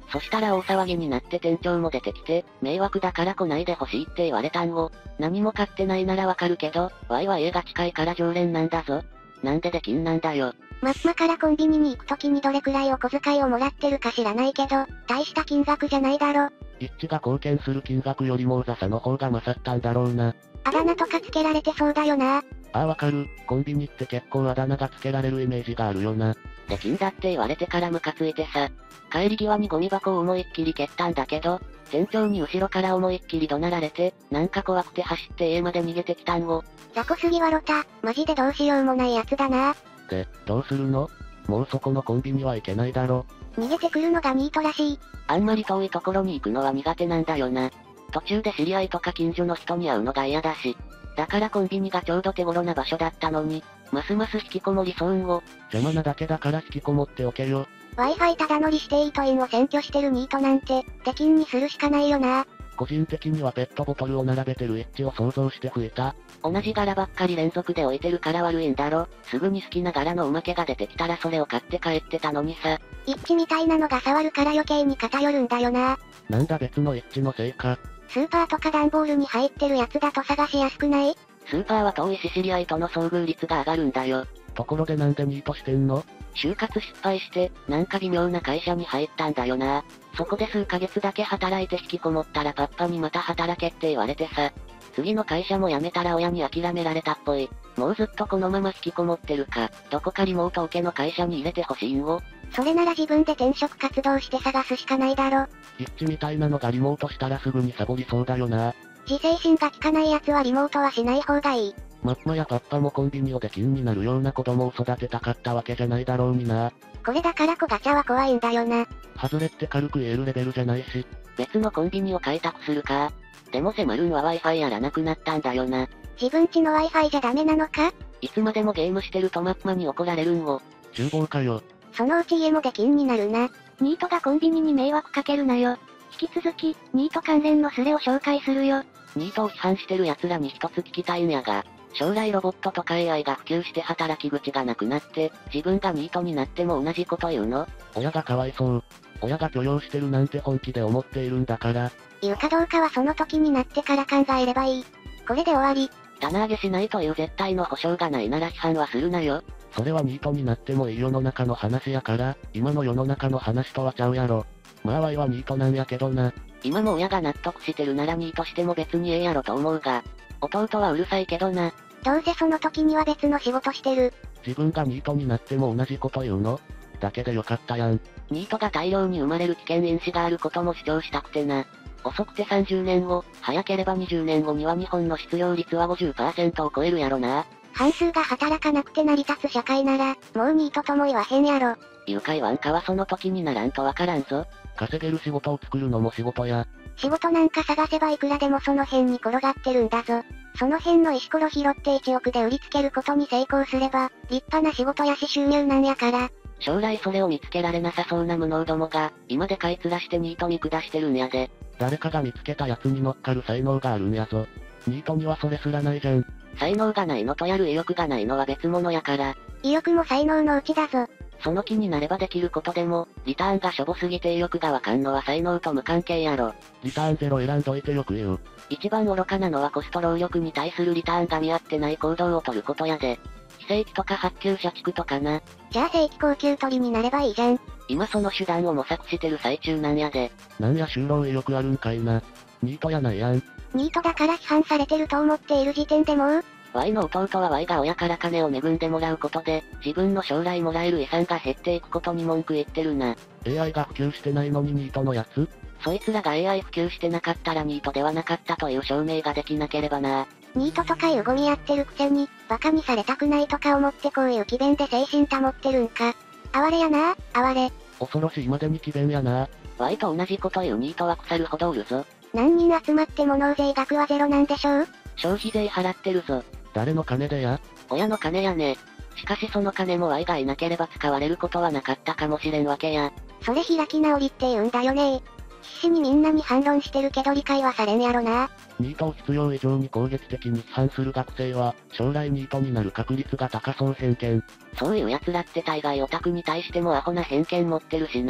そしたら大騒ぎになって店長も出てきて、迷惑だから来ないでほしいって言われたんを。何も買ってないならわかるけど、ワイは家が近いから常連なんだぞ。なんでできんなんだよ。 マッマからコンビニに行くときにどれくらいお小遣いをもらってるか知らないけど、大した金額じゃないだろ。 一致が貢献する金額よりもうざさの方が勝ったんだろうな。 あだ名とかつけられてそうだよな。 ああわかる、コンビニって結構あだ名がつけられるイメージがあるよな。 できんだって言われてからムカついてさ。帰り際にゴミ箱を思いっきり蹴ったんだけど、店長に後ろから思いっきり怒鳴られて、なんか怖くて走って家まで逃げてきたんを。 雑魚すぎわろた、マジでどうしようもないやつだな。 で、どうするの？もうそこのコンビニは行けないだろ。 逃げてくるのがニートらしい。 あんまり遠いところに行くのは苦手なんだよな。途中で知り合いとか近所の人に会うのが嫌だし。だからコンビニがちょうど手頃な場所だったのに、ますます引きこもりそうんを。 邪魔なだけだから引きこもっておけよ。 Wi-Fi ただ乗りしてイートインを占拠してるニートなんて、出禁にするしかないよな。 個人的にはペットボトルを並べてる一致を想像して吹いた。 同じ柄ばっかり連続で置いてるから悪いんだろ。すぐに好きな柄のおまけが出てきたらそれを買って帰ってたのにさ。 一致みたいなのが触るから余計に偏るんだよな。 なんだ別の一致のせいか。 スーパーとか段ボールに入ってるやつだと探しやすくない？ スーパーは遠いし知り合いとの遭遇率が上がるんだよ。 ところでなんでニートしてんの？ 就活失敗して、なんか微妙な会社に入ったんだよな。そこで数ヶ月だけ働いて引きこもったらパッパにまた働けって言われてさ。次の会社も辞めたら親に諦められたっぽい。もうずっとこのまま引きこもってるか、どこかリモート受けの会社に入れてほしいんを。 それなら自分で転職活動して探すしかないだろ。 一致みたいなのがリモートしたらすぐにサボりそうだよな。 自制心が効かない奴はリモートはしない方がいい。 マッマやパッパもコンビニを出禁になるような子供を育てたかったわけじゃないだろうにな。 これだから小ガチャは怖いんだよな。 外れって軽く言えるレベルじゃないし。 別のコンビニを開拓するか。でもセマルンは Wi-Fi やらなくなったんだよな。 自分家の Wi-Fi じゃダメなのか？ いつまでもゲームしてるとマッマに怒られるんを。 厨房かよ。 そのうち家も出禁になるな。ニートがコンビニに迷惑かけるなよ。引き続き、ニート関連のスレを紹介するよ。 ニートを批判してる奴らに一つ聞きたいんやが、将来ロボットとか エーアイ が普及して働き口がなくなって、自分がニートになっても同じこと言うの？ 親がかわいそう。親が許容してるなんて本気で思っているんだから。 言うかどうかはその時になってから考えればいい。これで終わり。 棚上げしないという絶対の保証がないなら批判はするなよ。 それはニートになってもいい世の中の話やから、今の世の中の話とはちゃうやろ。まあワイはニートなんやけどな。 今も親が納得してるならニートしても別にええやろと思うが、弟はうるさいけどな。 どうせその時には別の仕事してる。 自分がニートになっても同じこと言うの？だけでよかったやん。 ニートが大量に生まれる危険因子があることも主張したくてな。遅くてさんじゅうねんご、早ければにじゅうねんごには日本の失業率は ごじゅっパーセント を超えるやろな。 半数が働かなくて成り立つ社会なら、もうニートとも言わへんやろ。 誘拐ワンかはその時にならんとわからんぞ。 稼げる仕事を作るのも仕事や。 仕事なんか探せばいくらでもその辺に転がってるんだぞ。その辺の石ころ拾っていちおくで売りつけることに成功すれば、立派な仕事やし収入なんやから。 将来それを見つけられなさそうな無能どもが、今で買い面してニート見下してるんやで。 誰かが見つけたやつに乗っかる才能があるんやぞ。ニートにはそれすらないじゃん。 才能がないのとやる意欲がないのは別物やから。 意欲も才能のうちだぞ。 その気になればできることでも、リターンがしょぼすぎて意欲がわかんのは才能と無関係やろ。 リターンゼロ選んどいてよく言う。 一番愚かなのはコスト労力に対するリターンが見合ってない行動を取ることやで。非正規とか発給社畜とかな。 じゃあ正規高級取りになればいいじゃん。 今その手段を模索してる最中なんやで。 なんや就労意欲あるんかいな。ニートやないやん。 ニートだから批判されてると思っている時点でもう、 Y の弟は Y が親から金を恵んでもらうことで、自分の将来もらえる遺産が減っていくことに文句言ってるな。 エーアイ が普及してないのにニートのやつ？ そいつらが エーアイ 普及してなかったらニートではなかったという証明ができなければな。 ニートとかいうゴミやってるくせに、バカにされたくないとか思ってこういう機弁で精神保ってるんか。哀れやな、哀れ。 恐ろしいまでに詭弁やな。 Y と同じこと言うニートは腐るほどおるぞ。 何人集まっても納税額はゼロなんでしょう？ 消費税払ってるぞ。 誰の金でや？ 親の金やね。しかしその金も Y がいなければ使われることはなかったかもしれんわけや。 それ開き直りって言うんだよね。必死にみんなに反論してるけど理解はされんやろな。 ニートを必要以上に攻撃的に批判する学生は、将来ニートになる確率が高そう偏見。 そういう奴らって大概オタクに対してもアホな偏見持ってるしな。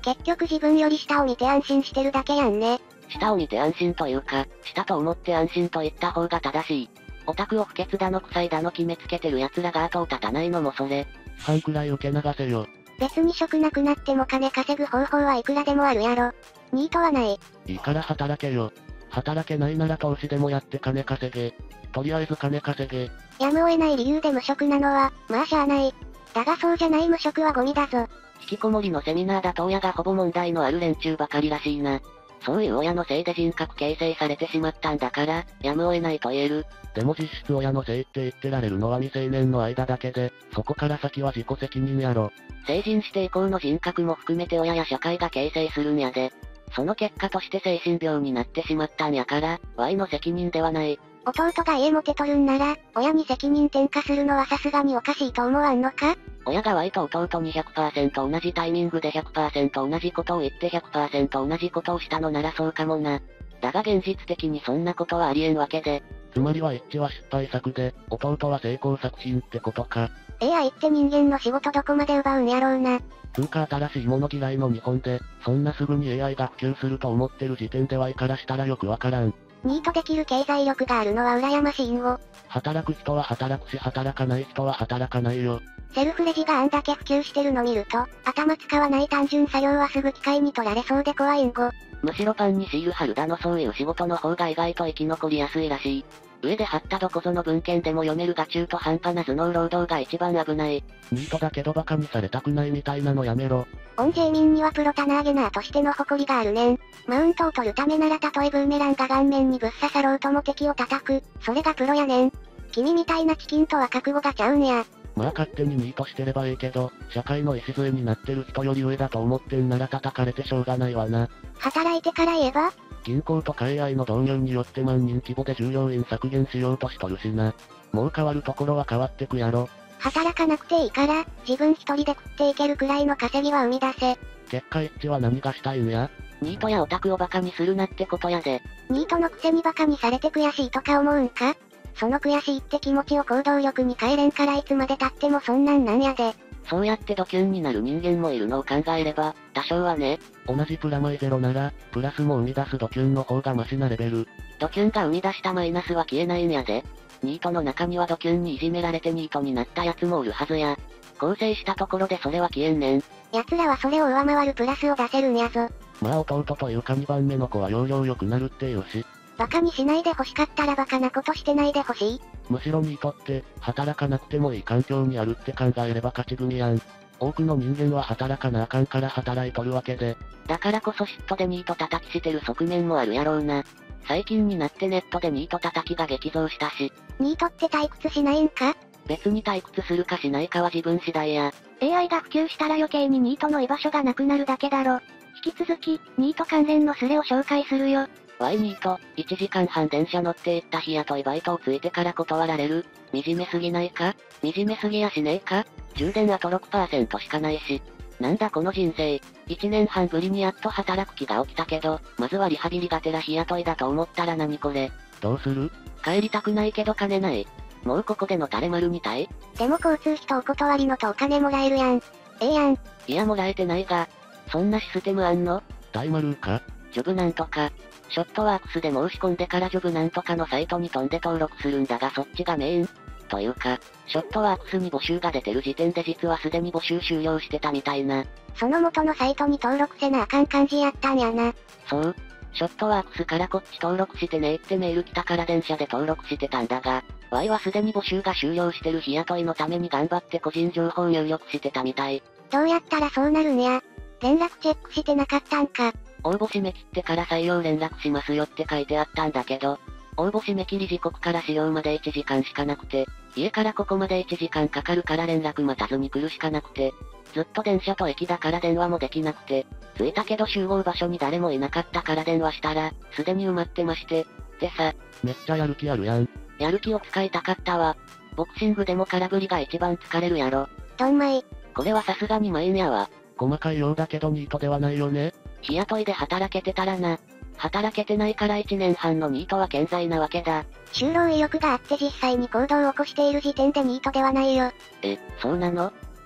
結局自分より下を見て安心してるだけやんね。 下を見て安心というか、下と思って安心と言った方が正しい。オタクを不潔だの臭いだの決めつけてる奴らが後を絶たないのもそれ。 半くらい受け流せよ。 別に職なくなっても金稼ぐ方法はいくらでもあるやろ。ニートはない。 いいから働けよ。働けないなら投資でもやって金稼げ。とりあえず金稼げ。 やむを得ない理由で無職なのは、まあしゃあない。だがそうじゃない無職はゴミだぞ。 引きこもりのセミナーだと親がほぼ問題のある連中ばかりらしいな。そういう親のせいで人格形成されてしまったんだから、やむを得ないと言える。 でも実質親のせいって言ってられるのは未成年の間だけで、そこから先は自己責任やろ。 成人して以降の人格も含めて親や社会が形成するんやで。その結果として精神病になってしまったんやから、Y の責任ではない。 弟が家もてとるんなら、親に責任転嫁するのはさすがにおかしいと思わんのか？ 親が Y と弟に ひゃくパーセント 同じタイミングで ひゃくパーセント 同じことを言って ひゃくパーセント 同じことをしたのならそうかもな。だが現実的にそんなことはありえんわけで。 つまりは一致は失敗作で、弟は成功作品ってことか。 エーアイ って人間の仕事どこまで奪うんやろうな。 つうか新しいもの嫌いの日本で、そんなすぐに エーアイ が普及すると思ってる時点で Y からしたらよくわからん。 ニートできる経済力があるのは羨ましいんを。 働く人は働くし働かない人は働かないよ。 セルフレジがあんだけ普及してるの見ると、頭使わない単純作業はすぐ機械に取られそうで怖いんご。 むしろパンにシール貼るだのそういう仕事の方が意外と生き残りやすいらしい。上で貼ったどこぞの文献でも読めるが中途半端な頭脳労働が一番危ない。 ニートだけどバカにされたくないみたいなのやめろ。 オンジェイミンにはプロタナーゲナーとしての誇りがあるねん。マウントを取るためならたとえブーメランが顔面にぶっ刺さろうとも敵を叩く。それがプロやねん。君みたいなチキンとは覚悟がちゃうんや。 まあ勝手にニートしてればいいけど、社会の礎になってる人より上だと思ってんなら叩かれてしょうがないわな。 働いてから言えば？ 銀行とか エーアイ の導入によって万人規模で従業員削減しようとしとるしな。もう変わるところは変わってくやろ。 働かなくていいから、自分一人で食っていけるくらいの稼ぎは生み出せ。 結果一致は何がしたいんや？ ニートやオタクをバカにするなってことやで。 ニートのくせにバカにされて悔しいとか思うんか？その悔しいって気持ちを行動力に変えれんからいつまで経ってもそんなんなんやで。 そうやってドキュンになる人間もいるのを考えれば、多少はね。 同じプラマイゼロなら、プラスも生み出すドキュンの方がマシなレベル。 ドキュンが生み出したマイナスは消えないんやで。ニートの中にはドキュンにいじめられてニートになったやつもおるはずや。構成したところでそれは消えんねん。 奴らはそれを上回るプラスを出せるんやぞ。 まあ弟というかにばんめの子は要領良くなるっていうし。 バカにしないで欲しかったらバカなことしてないで欲しい。 むしろニートって、働かなくてもいい環境にあるって考えれば勝ち組やん。多くの人間は働かなあかんから働いとるわけで。 だからこそ嫉妬でニート叩きしてる側面もあるやろうな。最近になってネットでニート叩きが激増したし。 ニートって退屈しないんか？ 別に退屈するかしないかは自分次第や。 エーアイ が普及したら余計にニートの居場所がなくなるだけだろ。引き続き、ニート関連のスレを紹介するよ。 ワイニート、いちじかんはん電車乗って行った日雇いバイトをついてから断られる。惨めすぎないか？惨めすぎやしねえか？充電あと ろくパーセント しかないし。なんだこの人生。いちねんはんぶりにやっと働く気が起きたけど、まずはリハビリがてら日雇いだと思ったら何これ。 どうする？ 帰りたくないけど金ない。もうここでの垂れ丸にたい？ でも交通費とお断りのとお金もらえるやん。ええやん。 いやもらえてないが。そんなシステムあんの？ 大丸か？ ジョブなんとか。ショットワークスで申し込んでからジョブなんとかのサイトに飛んで登録するんだがそっちがメイン。というか、ショットワークスに募集が出てる時点で実はすでに募集終了してたみたいな。 その元のサイトに登録せなあかん感じやったんやな。 そう。ショットワークスからこっち登録してねーってメール来たから電車で登録してたんだが、Y はすでに募集が終了してる日雇いのために頑張って個人情報入力してたみたい。 どうやったらそうなるんや。連絡チェックしてなかったんか。 応募締め切ってから採用連絡しますよって書いてあったんだけど、応募締め切り時刻から使用までいちじかんしかなくて、家からここまでいちじかんかかるから連絡待たずに来るしかなくて、ずっと電車と駅だから電話もできなくて、着いたけど集合場所に誰もいなかったから電話したら、すでに埋まってまして、でさ、 めっちゃやる気あるやん。 やる気を使いたかったわ。ボクシングでも空振りが一番疲れるやろ。 どんまい。 これはさすがにマインやわ。 細かいようだけどニートではないよね。 日雇いで働けてたらな。働けてないからいちねんはんのニートは健在なわけだ。 就労意欲があって実際に行動を起こしている時点でニートではないよ。 え、そうなの？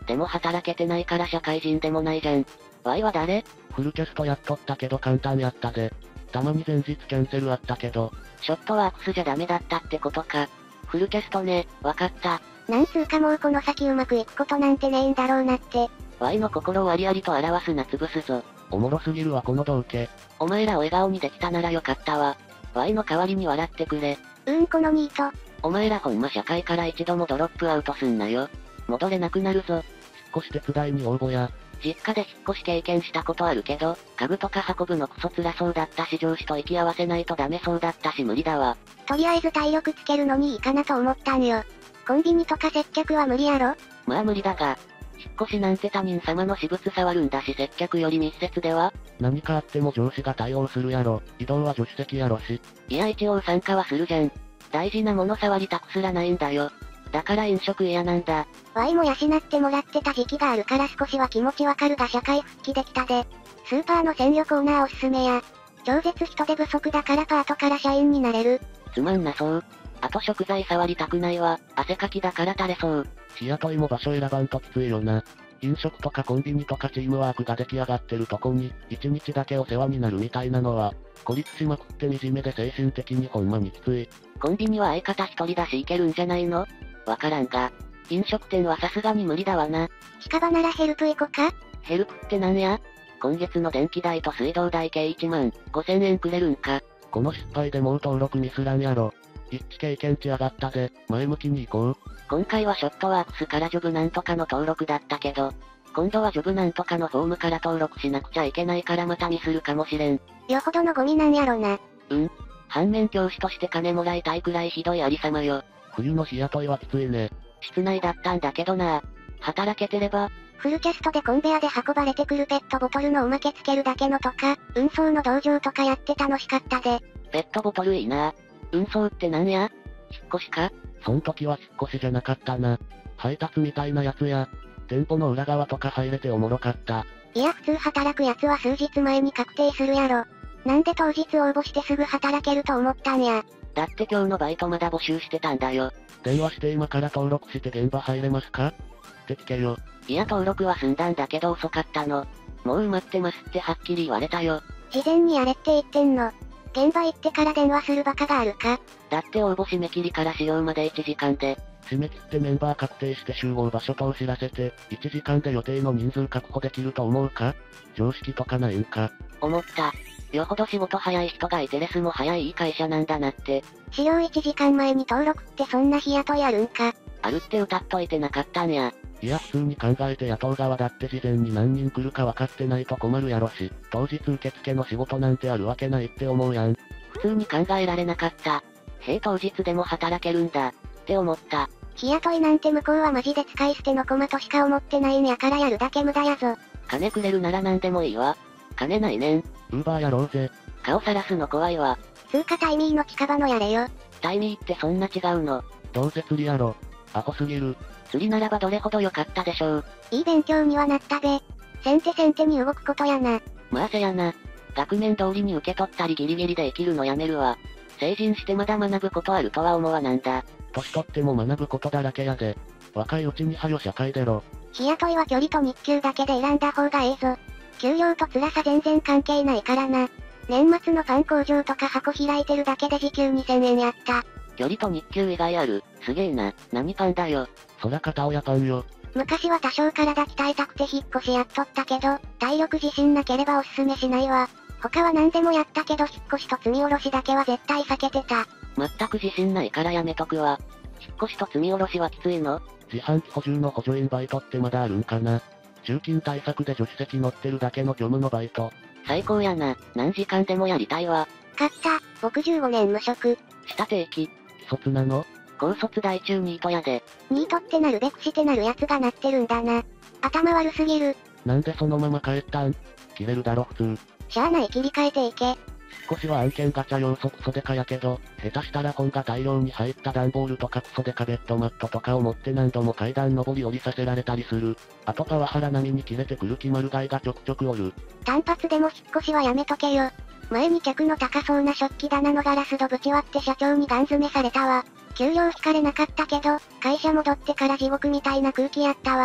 でも働けてないから社会人でもないじゃん。Y は誰？ フルキャストやっとったけど簡単やったで。たまに前日キャンセルあったけど。 ショットワークスじゃダメだったってことか。フルキャストね、わかった。 なんつうかもうこの先うまくいくことなんてねえんだろうなって。 Y の心をありありと表すな潰すぞ。 おもろすぎるわこの道家。 お前らを笑顔にできたならよかったわ。Y の代わりに笑ってくれ。 うーんこのニート。 お前らほんま社会から一度もドロップアウトすんなよ。戻れなくなるぞ。 引っ越し手伝いに応募や。 実家で引っ越し経験したことあるけど、家具とか運ぶのクソ辛そうだったし上司と息合わせないとダメそうだったし無理だわ。 とりあえず体力つけるのにいいかなと思ったんよ。コンビニとか接客は無理やろ？ まあ無理だが、引っ越しなんて他人様の私物触るんだし接客より密接では？ 何かあっても上司が対応するやろ。移動は助手席やろし。 いや一応参加はするじゃん。大事なもの触りたくすらないんだよ。だから飲食嫌なんだ。 Y も養ってもらってた時期があるから少しは気持ちわかるが社会復帰できたで。スーパーの鮮魚コーナーおすすめや。超絶人手不足だからパートから社員になれる。 つまんなそう。あと食材触りたくないわ。汗かきだから垂れそう。 日雇いも場所選ばんときついよな。飲食とかコンビニとかチームワークが出来上がってるとこに、一日だけお世話になるみたいなのは、孤立しまくって惨めで精神的にほんまにきつい。 コンビニは相方一人だしいけるんじゃないの？わからんが。飲食店はさすがに無理だわな。 近場ならヘルプ行こか？ ヘルプってなんや？今月の電気代と水道代計いちまんごせんえんくれるんか？ この失敗でもう登録ミスらんやろ。一致経験値上がったで、前向きに行こう。 今回はショットワークスからジョブなんとかの登録だったけど、今度はジョブなんとかのフォームから登録しなくちゃいけないからまたミスるかもしれん。 よほどのゴミなんやろな。 うん。反面教師として金もらいたいくらいひどいありさまよ。 冬の日雇いはきついね。 室内だったんだけどな。働けてれば。 フルキャストでコンベアで運ばれてくるペットボトルのおまけつけるだけのとか、運送の道場とかやって楽しかったで。 ペットボトルいいな。運送ってなんや？引っ越しか？ そん時は引っ越しじゃなかったな。配達みたいなやつや、店舗の裏側とか入れておもろかった。 いや普通働くやつは数日前に確定するやろ。なんで当日応募してすぐ働けると思ったんや。 だって今日のバイトまだ募集してたんだよ。 電話して今から登録して現場入れますか？って聞けよ。 いや登録は済んだんだけど遅かったの。もう埋まってますってはっきり言われたよ。 事前にやれって言ってんの。現場行ってから電話するバカがあるか。 だって応募締め切りから使用までいちじかんで。 締め切ってメンバー確定して集合場所と知らせて、いちじかんで予定の人数確保できると思うか？常識とかないんか？ 思った。よほど仕事早い人がいてレスも早いいい会社なんだなって。 使用いちじかんまえに登録ってそんな日雇いあるんか？ あるって歌っといてなかったんや。 いや普通に考えて雇う側だって事前に何人来るか分かってないと困るやろし、当日受付の仕事なんてあるわけないって思うやん。 普通に考えられなかった。へえ当日でも働けるんだ、って思った。 日雇いなんて向こうはマジで使い捨ての駒としか思ってないんやからやるだけ無駄やぞ。 金くれるなら何でもいいわ。金ないねん。 ウーバーやろうぜ。 顔さらすの怖いわ。 通貨タイミーの近場のやれよ。 タイミーってそんな違うの？ どうせ釣りやろ。アホすぎる。 釣りならばどれほど良かったでしょう。 いい勉強にはなったべ。先手先手に動くことやな。 まあせやな。額面通りに受け取ったりギリギリで生きるのやめるわ。成人してまだ学ぶことあるとは思わなんだ。 年取っても学ぶことだらけやで。若いうちにはよ社会出ろ。 日雇いは距離と日給だけで選んだ方がええぞ。給料と辛さ全然関係ないからな。年末のパン工場とか箱開いてるだけで時給にせんえんやった。 距離と日給以外ある。すげえな。何パンだよ。 そら片親パンよ。 昔は多少体鍛えたくて引っ越しやっとったけど、体力自信なければおすすめしないわ。他は何でもやったけど引っ越しと積み下ろしだけは絶対避けてた。 全く自信ないからやめとくわ。引っ越しと積み下ろしはきついの？ 自販機補充の補助員バイトってまだあるんかな。集金対策で助手席乗ってるだけの業務のバイト。 最高やな。何時間でもやりたいわ。 勝った。僕じゅうごねん無職。 下定期。 既卒なの？ 高卒大中ニートやで。 ニートってなるべくしてなるやつがなってるんだな。頭悪すぎる。 なんでそのまま帰ったん？切れるだろ普通。 しゃあない切り替えていけ。 引っ越しは案件ガチャ要素クソデカやけど、下手したら本が大量に入った段ボールとかクソデカベッドマットとかを持って何度も階段上り下りさせられたりする。あとパワハラ並みに切れてくる気丸買いがちょくちょくおる。 単発でも引っ越しはやめとけよ。前に客の高そうな食器棚のガラス戸ぶち割って社長にガン詰めされたわ。給料引かれなかったけど、会社戻ってから地獄みたいな空気やったわ。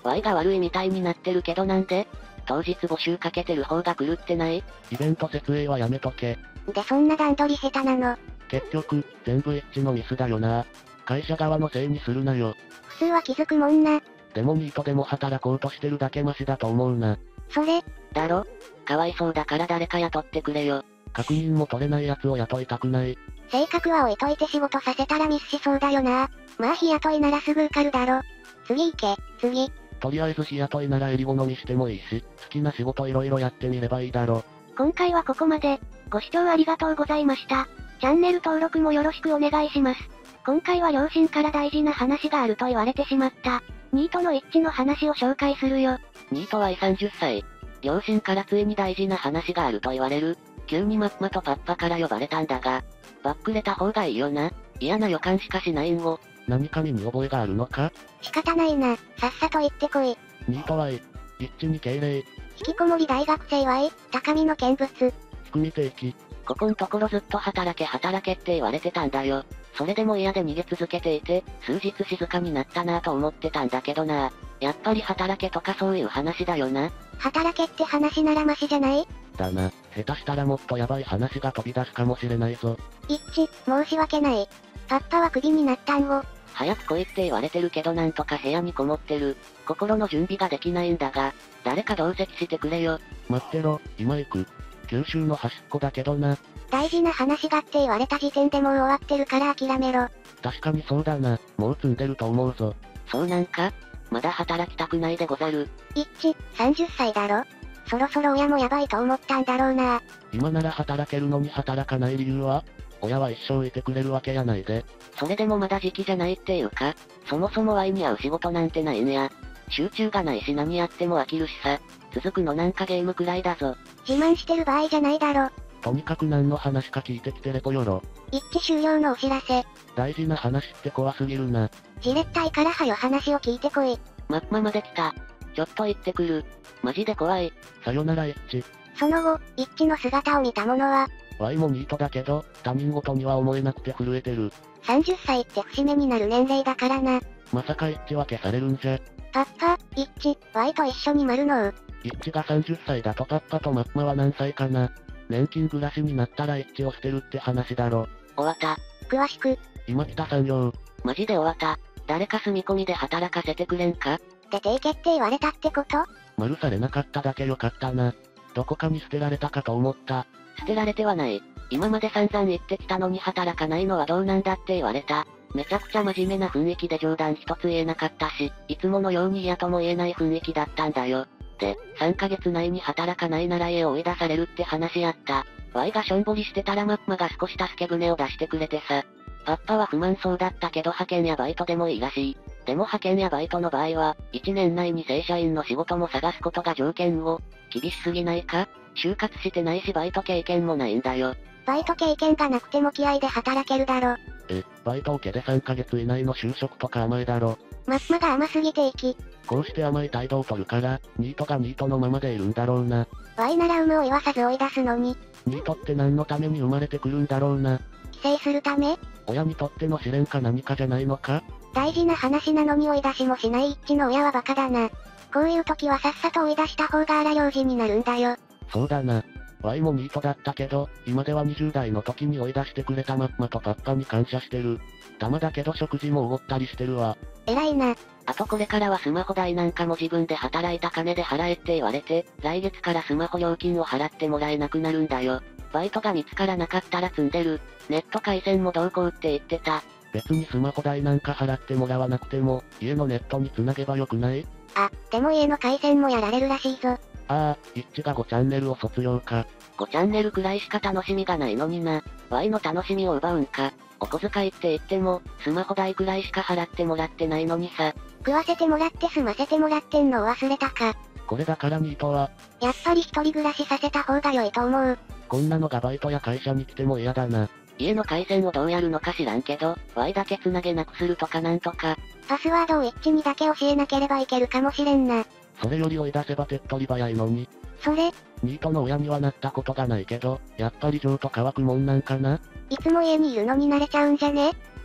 Y が悪いみたいになってるけどなんで？当日募集かけてる方が狂ってない？ イベント設営はやめとけ。 でそんな段取り下手なの。 結局、全部一致のミスだよな。会社側のせいにするなよ。 普通は気づくもんな。 でもニートでも働こうとしてるだけマシだと思うな。 それ、 だろ？かわいそうだから誰か雇ってくれよ。 確認も取れない奴を雇いたくない。 性格は置いといて仕事させたらミスしそうだよな。まあ日雇いならすぐ受かるだろ。次行け、次。 とりあえず日雇いなら襟好みしてもいいし、好きな仕事いろいろやってみればいいだろ。 今回はここまで。ご視聴ありがとうございました。チャンネル登録もよろしくお願いします。今回は両親から大事な話があると言われてしまった。ニートの一致の話を紹介するよ。 ニートはさんじゅっさい。両親からついに大事な話があると言われる。急にマッマとパッパから呼ばれたんだが、バックれた方がいいよな。嫌な予感しかしないんを。 何かに見覚えがあるのか？ 仕方ないな。さっさと言ってこい。 ニートはい、一致に敬礼。 引きこもり大学生はい、高みの見物。 低み定期。 ここんところずっと働け働けって言われてたんだよ。それでも嫌で逃げ続けていて、数日静かになったなぁと思ってたんだけどな。やっぱり働けとかそういう話だよな。 働けって話ならマシじゃない？ だな、下手したらもっとヤバい話が飛び出すかもしれないぞ。 一致、申し訳ない。パッパはクビになったんを。 早く来いって言われてるけどなんとか部屋にこもってる。心の準備ができないんだが、誰か同席してくれよ。 待ってろ、今行く。九州の端っこだけどな。 大事な話がって言われた時点でもう終わってるから諦めろ。 確かにそうだな、もう積んでると思うぞ。 そうなんか？まだ働きたくないでござる。 一致、さんじゅっさいだろ？そろそろ親もやばいと思ったんだろうな。 今なら働けるのに働かない理由は？親は一生いてくれるわけやないで。 それでもまだ時期じゃないっていうか、そもそも Y に合う仕事なんてないんや。集中がないし何やっても飽きるしさ。続くのなんかゲームくらいだぞ。 自慢してる場合じゃないだろ。 とにかく何の話か聞いてきてレポよろ。 一致終了のお知らせ。 大事な話って怖すぎるな。 じれったいからはよ話を聞いてこい。 マッマまで来た。ちょっと行ってくる。マジで怖い。 さよなら一致。 その後、一致の姿を見た者は、 Y もニートだけど、他人事には思えなくて震えてる。 さんじゅっさいって節目になる年齢だからな。 まさか一致は消されるんじゃ。 パッパ、一致、Y と一緒に丸のう。 一致がさんじゅっさいだとパッパとマッマは何歳かな。年金暮らしになったら一致を捨てるって話だろ。 終わった。 詳しく。 今来た産業。 マジで終わった。誰か住み込みで働かせてくれんか？ 出ていけって言われたってこと？ 丸されなかっただけよかったな。どこかに捨てられたかと思った。 捨てられてはない。今まで散々言ってきたのに働かないのはどうなんだって言われた。めちゃくちゃ真面目な雰囲気で冗談一つ言えなかったし、いつものように嫌とも言えない雰囲気だったんだよ。で、さんかげつ内に働かないなら家を追い出されるって話やった。Y がしょんぼりしてたらマッマが少し助け舟を出してくれてさ。パッパは不満そうだったけど派遣やバイトでもいいらしい。でも派遣やバイトの場合は、いちねん内に正社員の仕事も探すことが条件を、厳しすぎないか？就活してないしバイト経験もないんだよ。 バイト経験がなくても気合で働けるだろ。 え、バイト受けでさんかげつ以内の就職とか甘いだろ。 マッマが甘すぎていき。 こうして甘い態度を取るから、ニートがニートのままでいるんだろうな。 Y なら有無を言わさず追い出すのに。 ニートって何のために生まれてくるんだろうな。 帰省するため？ 親にとっての試練か何かじゃないのか？ 大事な話なのに追い出しもしない一致の親はバカだな。こういう時はさっさと追い出した方が荒療治になるんだよ。 そうだな。Y もニートだったけど、今ではにじゅう代の時に追い出してくれたマッマとパッパに感謝してる。たまだけど食事もおごったりしてるわ。 偉いな。 あとこれからはスマホ代なんかも自分で働いた金で払えって言われて、来月からスマホ料金を払ってもらえなくなるんだよ。バイトが見つからなかったら積んでる。ネット回線もどうこうって言ってた。 別にスマホ代なんか払ってもらわなくても、家のネットに繋げばよくない？ あ、でも家の回線もやられるらしいぞ。 ああ、一致がごチャンネルを卒業か。 ごチャンネルくらいしか楽しみがないのにな。Y の楽しみを奪うんか。お小遣いって言っても、スマホ代くらいしか払ってもらってないのにさ。 食わせてもらって済ませてもらってんのを忘れたか。 これだからニートは、 やっぱり一人暮らしさせた方が良いと思う。 こんなのがバイトや会社に来ても嫌だな。 家の回線をどうやるのか知らんけど、Y だけ繋げなくするとかなんとか。 パスワードを一致にだけ教えなければいけるかもしれんな。 それより追い出せば手っ取り早いのに。 それ、 ニートの親にはなったことがないけど、やっぱり情と乾くもんなんかな？ いつも家にいるのに慣れちゃうんじゃね？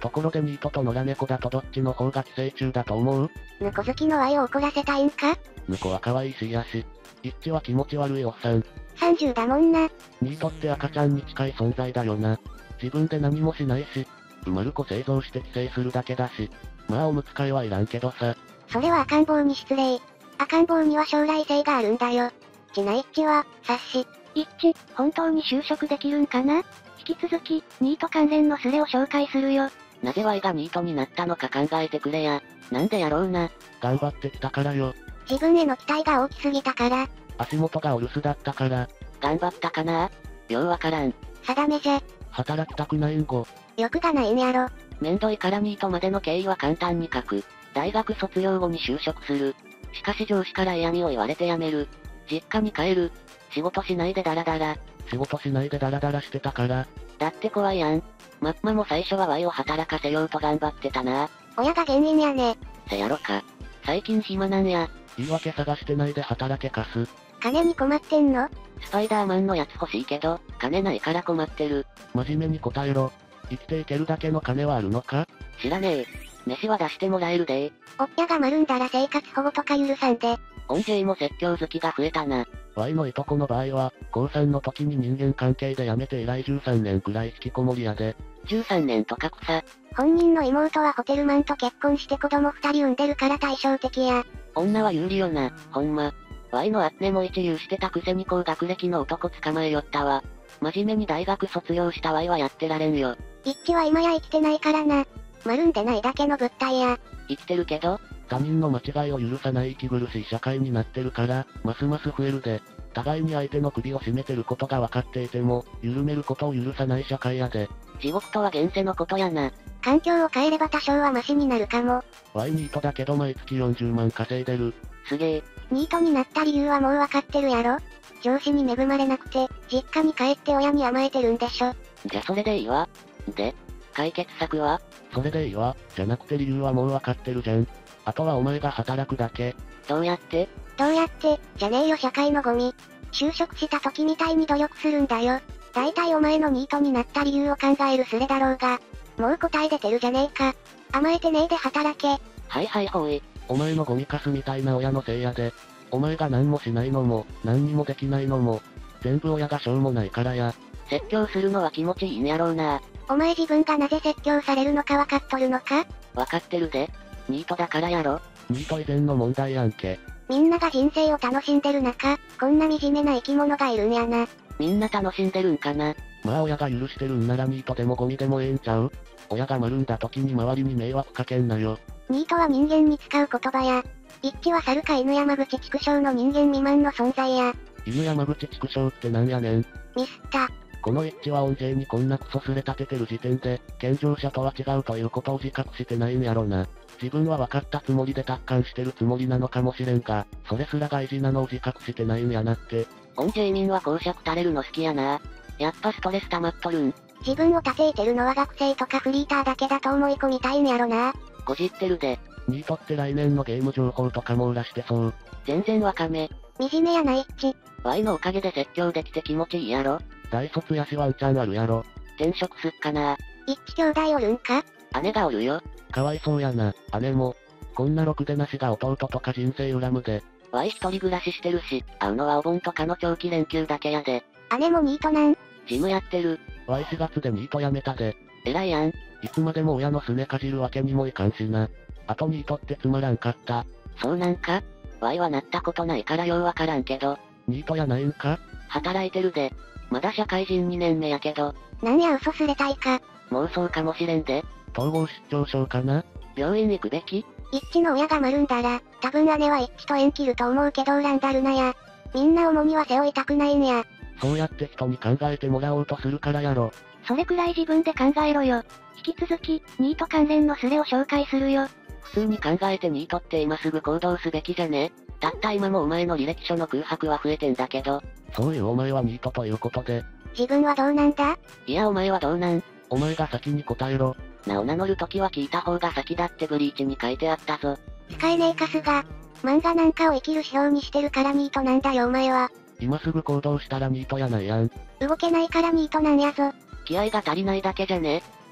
ところでニートと野良猫だとどっちの方が寄生虫だと思う？ 猫好きの愛を怒らせたいんか？ 猫は可愛いし癒し。一致は気持ち悪いおっさん。 さんじゅうだもんな。 ニートって赤ちゃんに近い存在だよな。自分で何もしないし、生まる子製造して寄生するだけだし。まあおむつ替えはいらんけどさ。 それは赤ん坊に失礼。赤ん坊には将来性があるんだよ。ちな一致は、察し。一致、本当に就職できるんかな？引き続き、ニート関連のスレを紹介するよ。 なぜ Y がニートになったのか考えてくれや。なんでやろうな。 頑張ってきたからよ。 自分への期待が大きすぎたから。 足元がお留守だったから。 頑張ったかな？ようわからん。 定めじゃ。 働きたくないんご。 欲がないんやろ。 めんどいからニートまでの経緯は簡単に書く。大学卒業後に就職する。しかし上司から嫌味を言われて辞める。実家に帰る。仕事しないでダラダラ。 仕事しないでダラダラしてたから。 だって怖いやん。マッマも最初は Y を働かせようと頑張ってたな。 親が原因やね。 せやろか。最近暇なんや。 言い訳探してないで働けかす。 金に困ってんの？ スパイダーマンのやつ欲しいけど、金ないから困ってる。 真面目に答えろ。生きていけるだけの金はあるのか？ 知らねえ。飯は出してもらえるでー。 おっやが丸んだら生活保護とか許さんで。 オンジェイも説教好きが増えたな。 Y のいとこの場合は、高さんの時に人間関係で辞めて以来じゅうさんねんくらい引きこもりやで。 じゅうさんねんとか草。 本人の妹はホテルマンと結婚して子供ふたり産んでるから対照的や。 女は有利よな、ほんま。Y のあっても一流してたくせに高学歴の男捕まえよったわ。真面目に大学卒業した Y はやってられんよ。 一致は今や生きてないからな。丸んでないだけの物体や。 生きてるけど、 他人の間違いを許さない息苦しい社会になってるから、ますます増えるで。互いに相手の首を絞めてることが分かっていても、緩めることを許さない社会やで。 地獄とは現世のことやな。 環境を変えれば多少はマシになるかも。 Y ニートだけど毎月よんじゅうまん稼いでる。 すげえ。 ニートになった理由はもう分かってるやろ？上司に恵まれなくて、実家に帰って親に甘えてるんでしょ。 じゃそれでいいわ。で、解決策は？ それでいいわ、じゃなくて理由はもう分かってるじゃん。あとはお前が働くだけ。 どうやってどうやって、じゃねえよ社会のゴミ。就職した時みたいに努力するんだよ。大体お前のニートになった理由を考えるスレだろうが。もう答え出てるじゃねえか。甘えてねえで働け。 はいはいほい。 お前のゴミカスみたいな親のせいやで。お前が何もしないのも、何にもできないのも、全部親がしょうもないからや。 説教するのは気持ちいいんやろうな。 お前自分がなぜ説教されるのか分かっとるのか？ 分かってるで。ニートだからやろ。 ニート以前の問題やんけ。 みんなが人生を楽しんでる中、こんな惨めな生き物がいるんやな。 みんな楽しんでるんかな。 まあ親が許してるんならニートでもゴミでもええんちゃう？親が丸んだ時に周りに迷惑かけんなよ。 ニートは人間に使う言葉や。一致は猿か犬山口畜生の人間未満の存在や。 犬山口畜生ってなんやねん。 ミスった。 この一致は音声にこんなクソすれ立ててる時点で、健常者とは違うということを自覚してないんやろな。自分は分かったつもりで達観してるつもりなのかもしれんが、それすら大事なのを自覚してないんやなって。 オンジェイミンは公爵垂れるの好きやな。やっぱストレス溜まっとるん。 自分を立いてるのは学生とかフリーターだけだと思い込みたいんやろな。 こじってるで。 ニートって来年のゲーム情報とか網羅してそう。 全然わかめ。 惨めやな一致。 Y のおかげで説教できて気持ちいいやろ。 大卒やしワンチャンあるやろ。 転職すっかな。 一致兄弟おるんか？ 姉がおるよ。 かわいそうやな、姉も。こんなろくでなしが弟とか人生恨むで。 Y 一人暮らししてるし、会うのはお盆とかの長期連休だけやで。 姉もニートなん？ 事務やってる。 ワイしがつでニート辞めたで。 偉いやん。 いつまでも親のすねかじるわけにもいかんしな。あとニートってつまらんかった。 そうなんか？ Y はなったことないからようわからんけど。 ニートやないんか？ 働いてるで。まだ社会人にねんめやけど。 なんや嘘すれたいか。 妄想かもしれんで。 統合失調症かな？ 病院行くべき？ 一致の親が丸んだら、多分姉は一致と縁切ると思うけど恨んだるなや。みんな重荷は背負いたくないんや。 そうやって人に考えてもらおうとするからやろ。 それくらい自分で考えろよ。引き続き、ニート関連のスレを紹介するよ。 普通に考えてニートって今すぐ行動すべきじゃね？たった今もお前の履歴書の空白は増えてんだけど。 そういうお前はニートということで。 自分はどうなんだ？ いやお前はどうなん？ お前が先に答えろ。 名を名乗るときは聞いた方が先だってブリーチに書いてあったぞ。 使えねえカスが。漫画なんかを生きる指標にしてるからニートなんだよお前は。 今すぐ行動したらニートやないやん。 動けないからニートなんやぞ。 気合が足りないだけじゃね？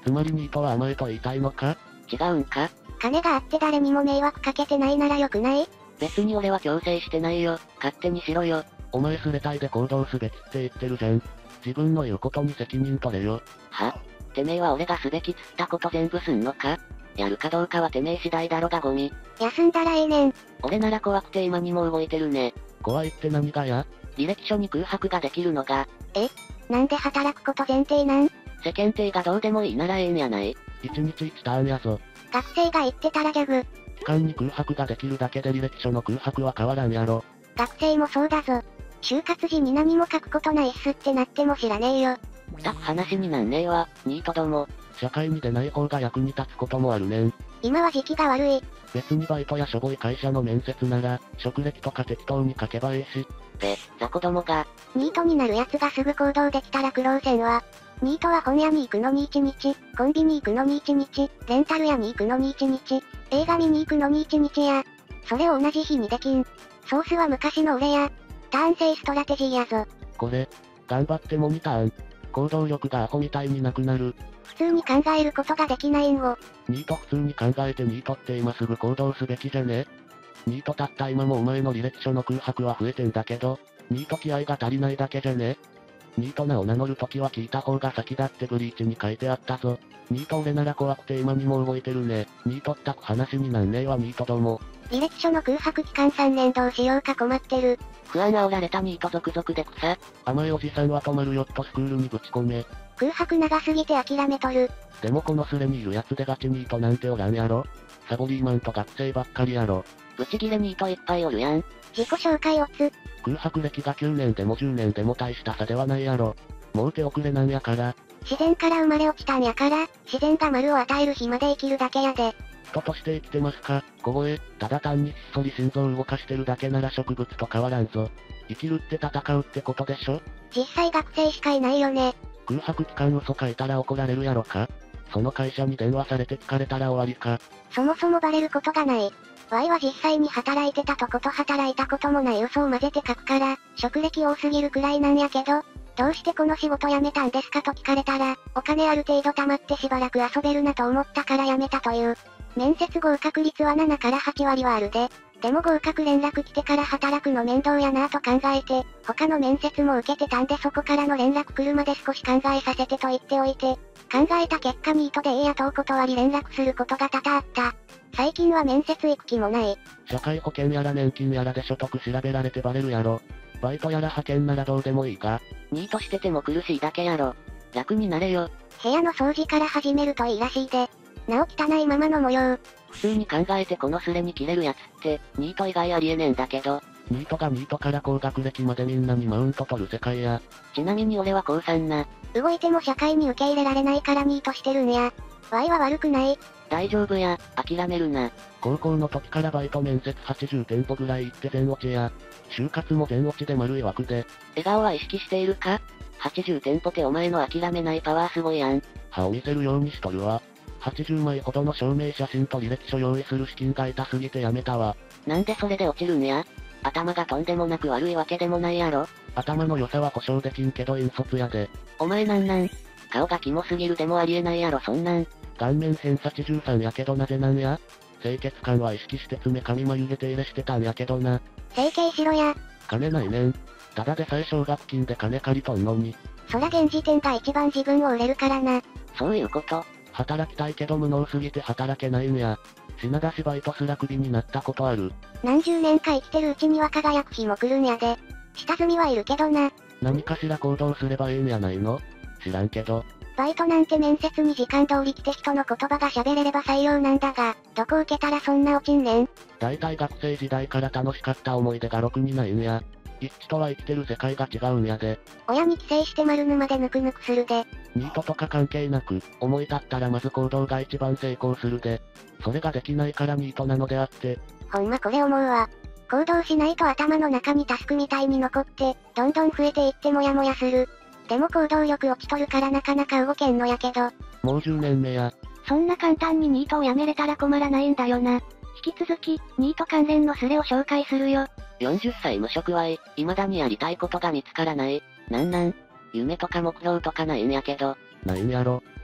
つまりニートは甘えと言いたいのか？ 違うんか？ 金があって誰にも迷惑かけてないなら良くない？ 別に俺は強制してないよ。勝手にしろよ。 お前スレタイで行動すべきって言ってるじゃん。自分の言うことに責任取れよ。 は？てめえは俺がすべきつったこと全部すんのか？やるかどうかはてめえ次第だろがゴミ。 休んだらええねん。 俺なら怖くて今にも動いてるね。 怖いって何がや？ 履歴書に空白ができるのが。 え？なんで働くこと前提なん？ 世間体がどうでもいいならええんやない？ いちにちいちターンやぞ。 学生が言ってたらギャグ。 期間に空白ができるだけで履歴書の空白は変わらんやろ。 学生もそうだぞ。就活時に何も書くことないっすってなっても知らねえよ。 全く話になんねえわ、ニートども。 社会に出ない方が役に立つこともあるねん。 今は時期が悪い。 別にバイトやしょぼい会社の面接なら、職歴とか適当に書けばええし。 べ、雑魚どもが。 ニートになるやつがすぐ行動できたら苦労せんわ。ニートは本屋に行くのにいちにち、コンビニ行くのにいちにち、レンタル屋に行くのにいちにち、映画見に行くのにいちにちや。それを同じ日にできん。ソースは昔の俺や。ターン制ストラテジーやぞ。 これ、頑張ってもにターン。行動力がアホみたいになくなる。 普通に考えることができないんを。 ニート普通に考えてニートって今すぐ行動すべきじゃね？ニートたった今もお前の履歴書の空白は増えてんだけど、ニート気合が足りないだけじゃね？ニートなを名乗るときは聞いた方が先だってブリーチに書いてあったぞ。ニート俺なら怖くて今にも動いてるね。ニートったく話になんねえわニートども。 履歴書の空白期間さんねんどうしようか困ってる。 不安煽られたニート続々で草。 甘いおじさんは泊まるヨットスクールにぶち込め。 空白長すぎて諦めとる。 でもこのスレにいるやつでガチニートなんておらんやろ。サボリーマンと学生ばっかりやろ。 ブチギレニートいっぱいおるやん。 自己紹介をつ。 空白歴がきゅうねんでもじゅうねんでも大した差ではないやろ。もう手遅れなんやから。 自然から生まれ落ちたんやから、自然が丸を与える日まで生きるだけやで。 人として生きてますか？小声、ただ単にひっそり心臓を動かしてるだけなら植物と変わらんぞ。生きるって戦うってことでしょ？ 実際学生しかいないよね。 空白期間嘘書いたら怒られるやろか？その会社に電話されて聞かれたら終わりか。 そもそもバレることがない。Y は実際に働いてたとこと働いたこともない嘘を混ぜて書くから、職歴多すぎるくらいなんやけど、どうしてこの仕事辞めたんですかと聞かれたら、お金ある程度貯まってしばらく遊べるなと思ったから辞めたという。面接合格率はななからはちわりはあるで。でも合格連絡来てから働くの面倒やなぁと考えて、他の面接も受けてたんでそこからの連絡来るまで少し考えさせてと言っておいて、考えた結果ニートでええやとお断り連絡することが多々あった。最近は面接行く気もない。 社会保険やら年金やらで所得調べられてバレるやろ。バイトやら派遣ならどうでもいいが。 ニートしてても苦しいだけやろ。楽になれよ。 部屋の掃除から始めるといいらしいで。なお汚いままの模様。 普通に考えてこのスレに切れるやつって、ニート以外ありえねえんだけど。 ニートがニートから高学歴までみんなにマウント取る世界や。 ちなみに俺は高さんな。 動いても社会に受け入れられないからニートしてるんや。Y は悪くない。 大丈夫や、諦めるな。 高校の時からバイト面接はちじゅう店舗ぐらい行って全落ちや。就活も全落ちで丸い枠で。 笑顔は意識しているか？ はちじゅう 店舗ってお前の諦めないパワーすごいやん。 歯を見せるようにしとるわ。はちじゅうまいほどの証明写真と履歴書用意する資金が痛すぎてやめたわ。 なんでそれで落ちるんや？頭がとんでもなく悪いわけでもないやろ。 頭の良さは保証できんけど引率やで。 お前なんなん？顔がキモすぎるでもありえないやろそんなん。 顔面偏差値じゅうさんやけどなぜなんや？清潔感は意識して爪髪眉毛手入れしてたんやけどな。 整形しろや。 金ないねん。ただでさえ奨学金で金借りとんのに。 そら現時点が一番自分を売れるからな。 そういうこと。 働きたいけど無能すぎて働けないんや。品出しバイトすらクビになったことある。 何十年か生きてるうちには輝く日も来るんやで。下積みはいるけどな。 何かしら行動すればええんやないの？知らんけど。 バイトなんて面接に時間通り来て人の言葉が喋れれば採用なんだが、どこ受けたらそんな落ちんねん。 だいたい学生時代から楽しかった思い出がろくにないんや。一致とは生きてる世界が違うんやで。 親に寄生して丸沼でぬくぬくするで。 ニートとか関係なく、思い立ったらまず行動が一番成功するで。それができないからニートなのであって。 ほんまこれ思うわ。行動しないと頭の中にタスクみたいに残って、どんどん増えていってモヤモヤする。でも行動力落ちとるからなかなか動けんのやけど。 もうじゅうねんめや。 そんな簡単にニートをやめれたら困らないんだよな。引き続き、ニート関連のスレを紹介するよ。 よんじゅっさい無職はい、未だにやりたいことが見つからない。なんなん？夢とか目標とかないんやけど。 ないんやろ。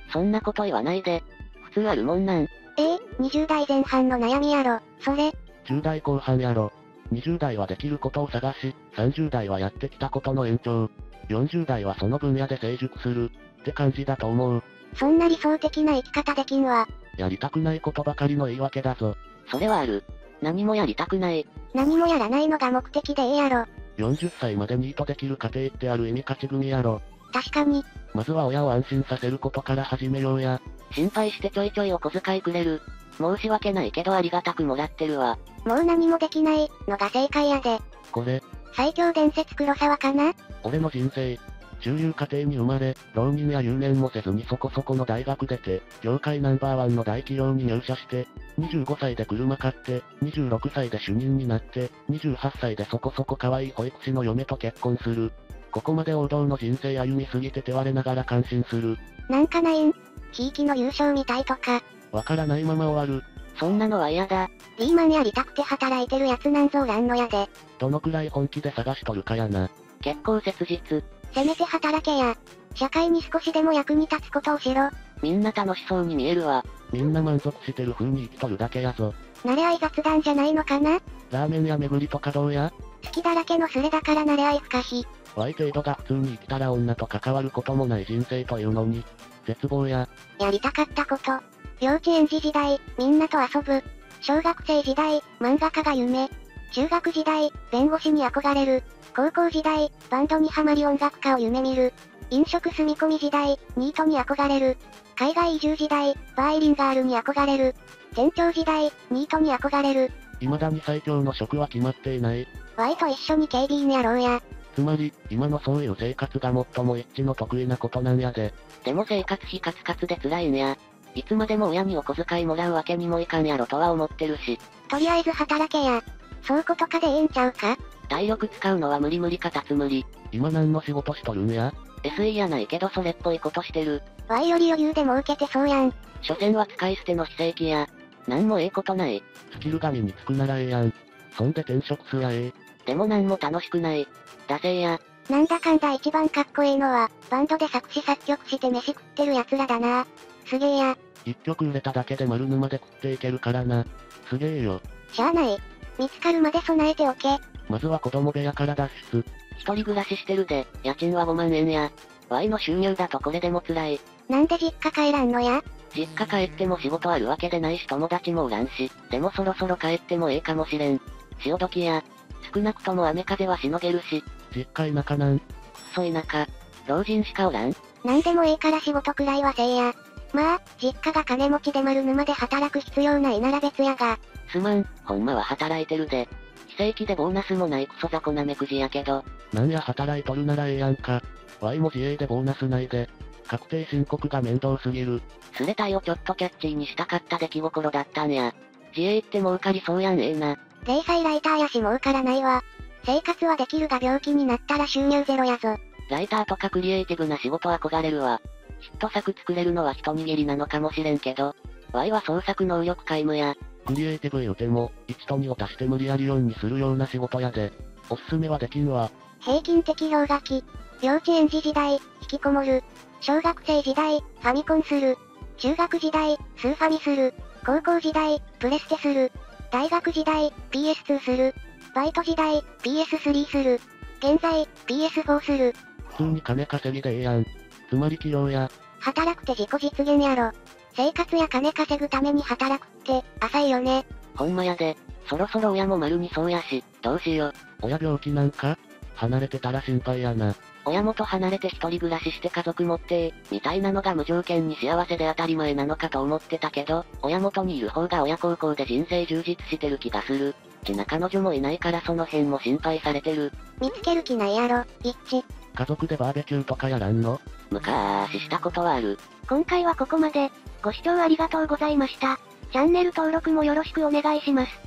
そんなこと言わないで。普通あるもんなん。 ええ、にじゅう代前半の悩みやろ、それ。 じゅう代後半やろ。にじゅう代はできることを探し、さんじゅう代はやってきたことの延長。よんじゅう代はその分野で成熟する。って感じだと思う。 そんな理想的な生き方できんわ。 やりたくないことばかりの言い訳だぞ。 それはある。何もやりたくない。 何もやらないのが目的でええやろ。 よんじゅっさいまでニートできる家庭ってある意味勝ち組やろ。 確かに。 まずは親を安心させることから始めようや。 心配してちょいちょいお小遣いくれる。申し訳ないけどありがたくもらってるわ。 もう何もできないのが正解やで。 これ、 最強伝説黒沢かな？ 俺の人生。中流家庭に生まれ、浪人や留年もせずにそこそこの大学出て、業界ナンバーワンの大企業に入社して、にじゅうごさいで車買って、にじゅうろくさいで主任になって、にじゅうはっさいでそこそこ可愛い保育士の嫁と結婚する。ここまで王道の人生歩みすぎてて我ながら感心する。 なんかないん？ひいきの優勝みたいとか。 わからないまま終わる。 そんなのは嫌だ。 リーマンやりたくて働いてるやつなんぞおらんのやで。 どのくらい本気で探しとるかやな。 結構切実。 せめて働けや。社会に少しでも役に立つことをしろ。 みんな楽しそうに見えるわ。 みんな満足してる風に生きとるだけやぞ。 慣れ合い雑談じゃないのかな？ ラーメン屋巡りとかどうや？ 好きだらけのスレだから慣れ合い不可避。 ワイ程度が普通に生きたら女と関わることもない人生というのに、絶望や。 やりたかったこと。幼稚園児時代、みんなと遊ぶ。小学生時代、漫画家が夢。中学時代、弁護士に憧れる。高校時代、バンドにハマり音楽家を夢見る。飲食住み込み時代、ニートに憧れる。海外移住時代、バイリンガールに憧れる。店長時代、ニートに憧れる。 未だに最強の職は決まっていない。 ワイと一緒に警備員やろうや。 つまり、今のそういう生活が最も一致の得意なことなんやで。 でも生活費カツカツで辛いんや。いつまでも親にお小遣いもらうわけにもいかんやろとは思ってるし。 とりあえず働けや。倉庫とかでええんちゃうか？ 体力使うのは無理無理かたつ無理。 今何の仕事しとるんや？ エスイー やないけどそれっぽいことしてる。 ワイより余裕で儲けてそうやん。 所詮は使い捨ての非正規や。なんもええことない。 スキルが身につくならええやん。そんで転職すやええ。 でもなんも楽しくない。惰性や。 なんだかんだ一番かっこええのは、バンドで作詞作曲して飯食ってる奴らだな。すげえや。 一曲売れただけで丸沼で食っていけるからな。すげえよ。 しゃあない。見つかるまで備えておけ。 まずは子供部屋から脱出。 一人暮らししてるで、家賃はごまんえんや。Y の収入だとこれでも辛い。 なんで実家帰らんのや？ 実家帰っても仕事あるわけでないし友達もおらんし、でもそろそろ帰ってもええかもしれん。潮時や。少なくとも雨風はしのげるし。 実家田舎なん。 くっそ田舎。老人しかおらん。 なんでもええから仕事くらいはせえや。まあ、実家が金持ちで丸沼で働く必要ないなら別やが。 すまん、ほんまは働いてるで。非正規でボーナスもないクソ雑魚なめくじやけど。 なんや働いとるならええやんか。Y も自営でボーナスないで。確定申告が面倒すぎる。 スレタイをちょっとキャッチーにしたかった出来心だったんや。自営って儲かりそうやんええな。 零細ライターやし儲からないわ。生活はできるが病気になったら収入ゼロやぞ。 ライターとかクリエイティブな仕事憧れるわ。ヒット作作れるのは一握りなのかもしれんけど、Y は創作能力皆無や。 クリエイティブ言うても、いちとにを足して無理やりよんにするような仕事やで。おすすめはできんわ。 平均的氷河期。幼稚園児時代、引きこもる。小学生時代、ファミコンする。中学時代、スーファミする。高校時代、プレステする。大学時代、ピーエスツー する。バイト時代、ピーエススリー する。現在、ピーエスフォー する。 普通に金稼ぎでええやん。つまり器用や。 働くて自己実現やろ。生活や金稼ぐために働くって、浅いよね。 ほんまやで。そろそろ親も丸にそうやし、どうしよう。 親病気なんか？離れてたら心配やな。 親元離れて一人暮らしして家族持ってみたいなのが無条件に幸せで当たり前なのかと思ってたけど、親元にいる方が親孝行で人生充実してる気がする。ちな彼女もいないからその辺も心配されてる。 見つける気ないやろ、一致。 家族でバーベキューとかやらんの？ 昔したことはある。 今回はここまで。ご視聴ありがとうございました。チャンネル登録もよろしくお願いします。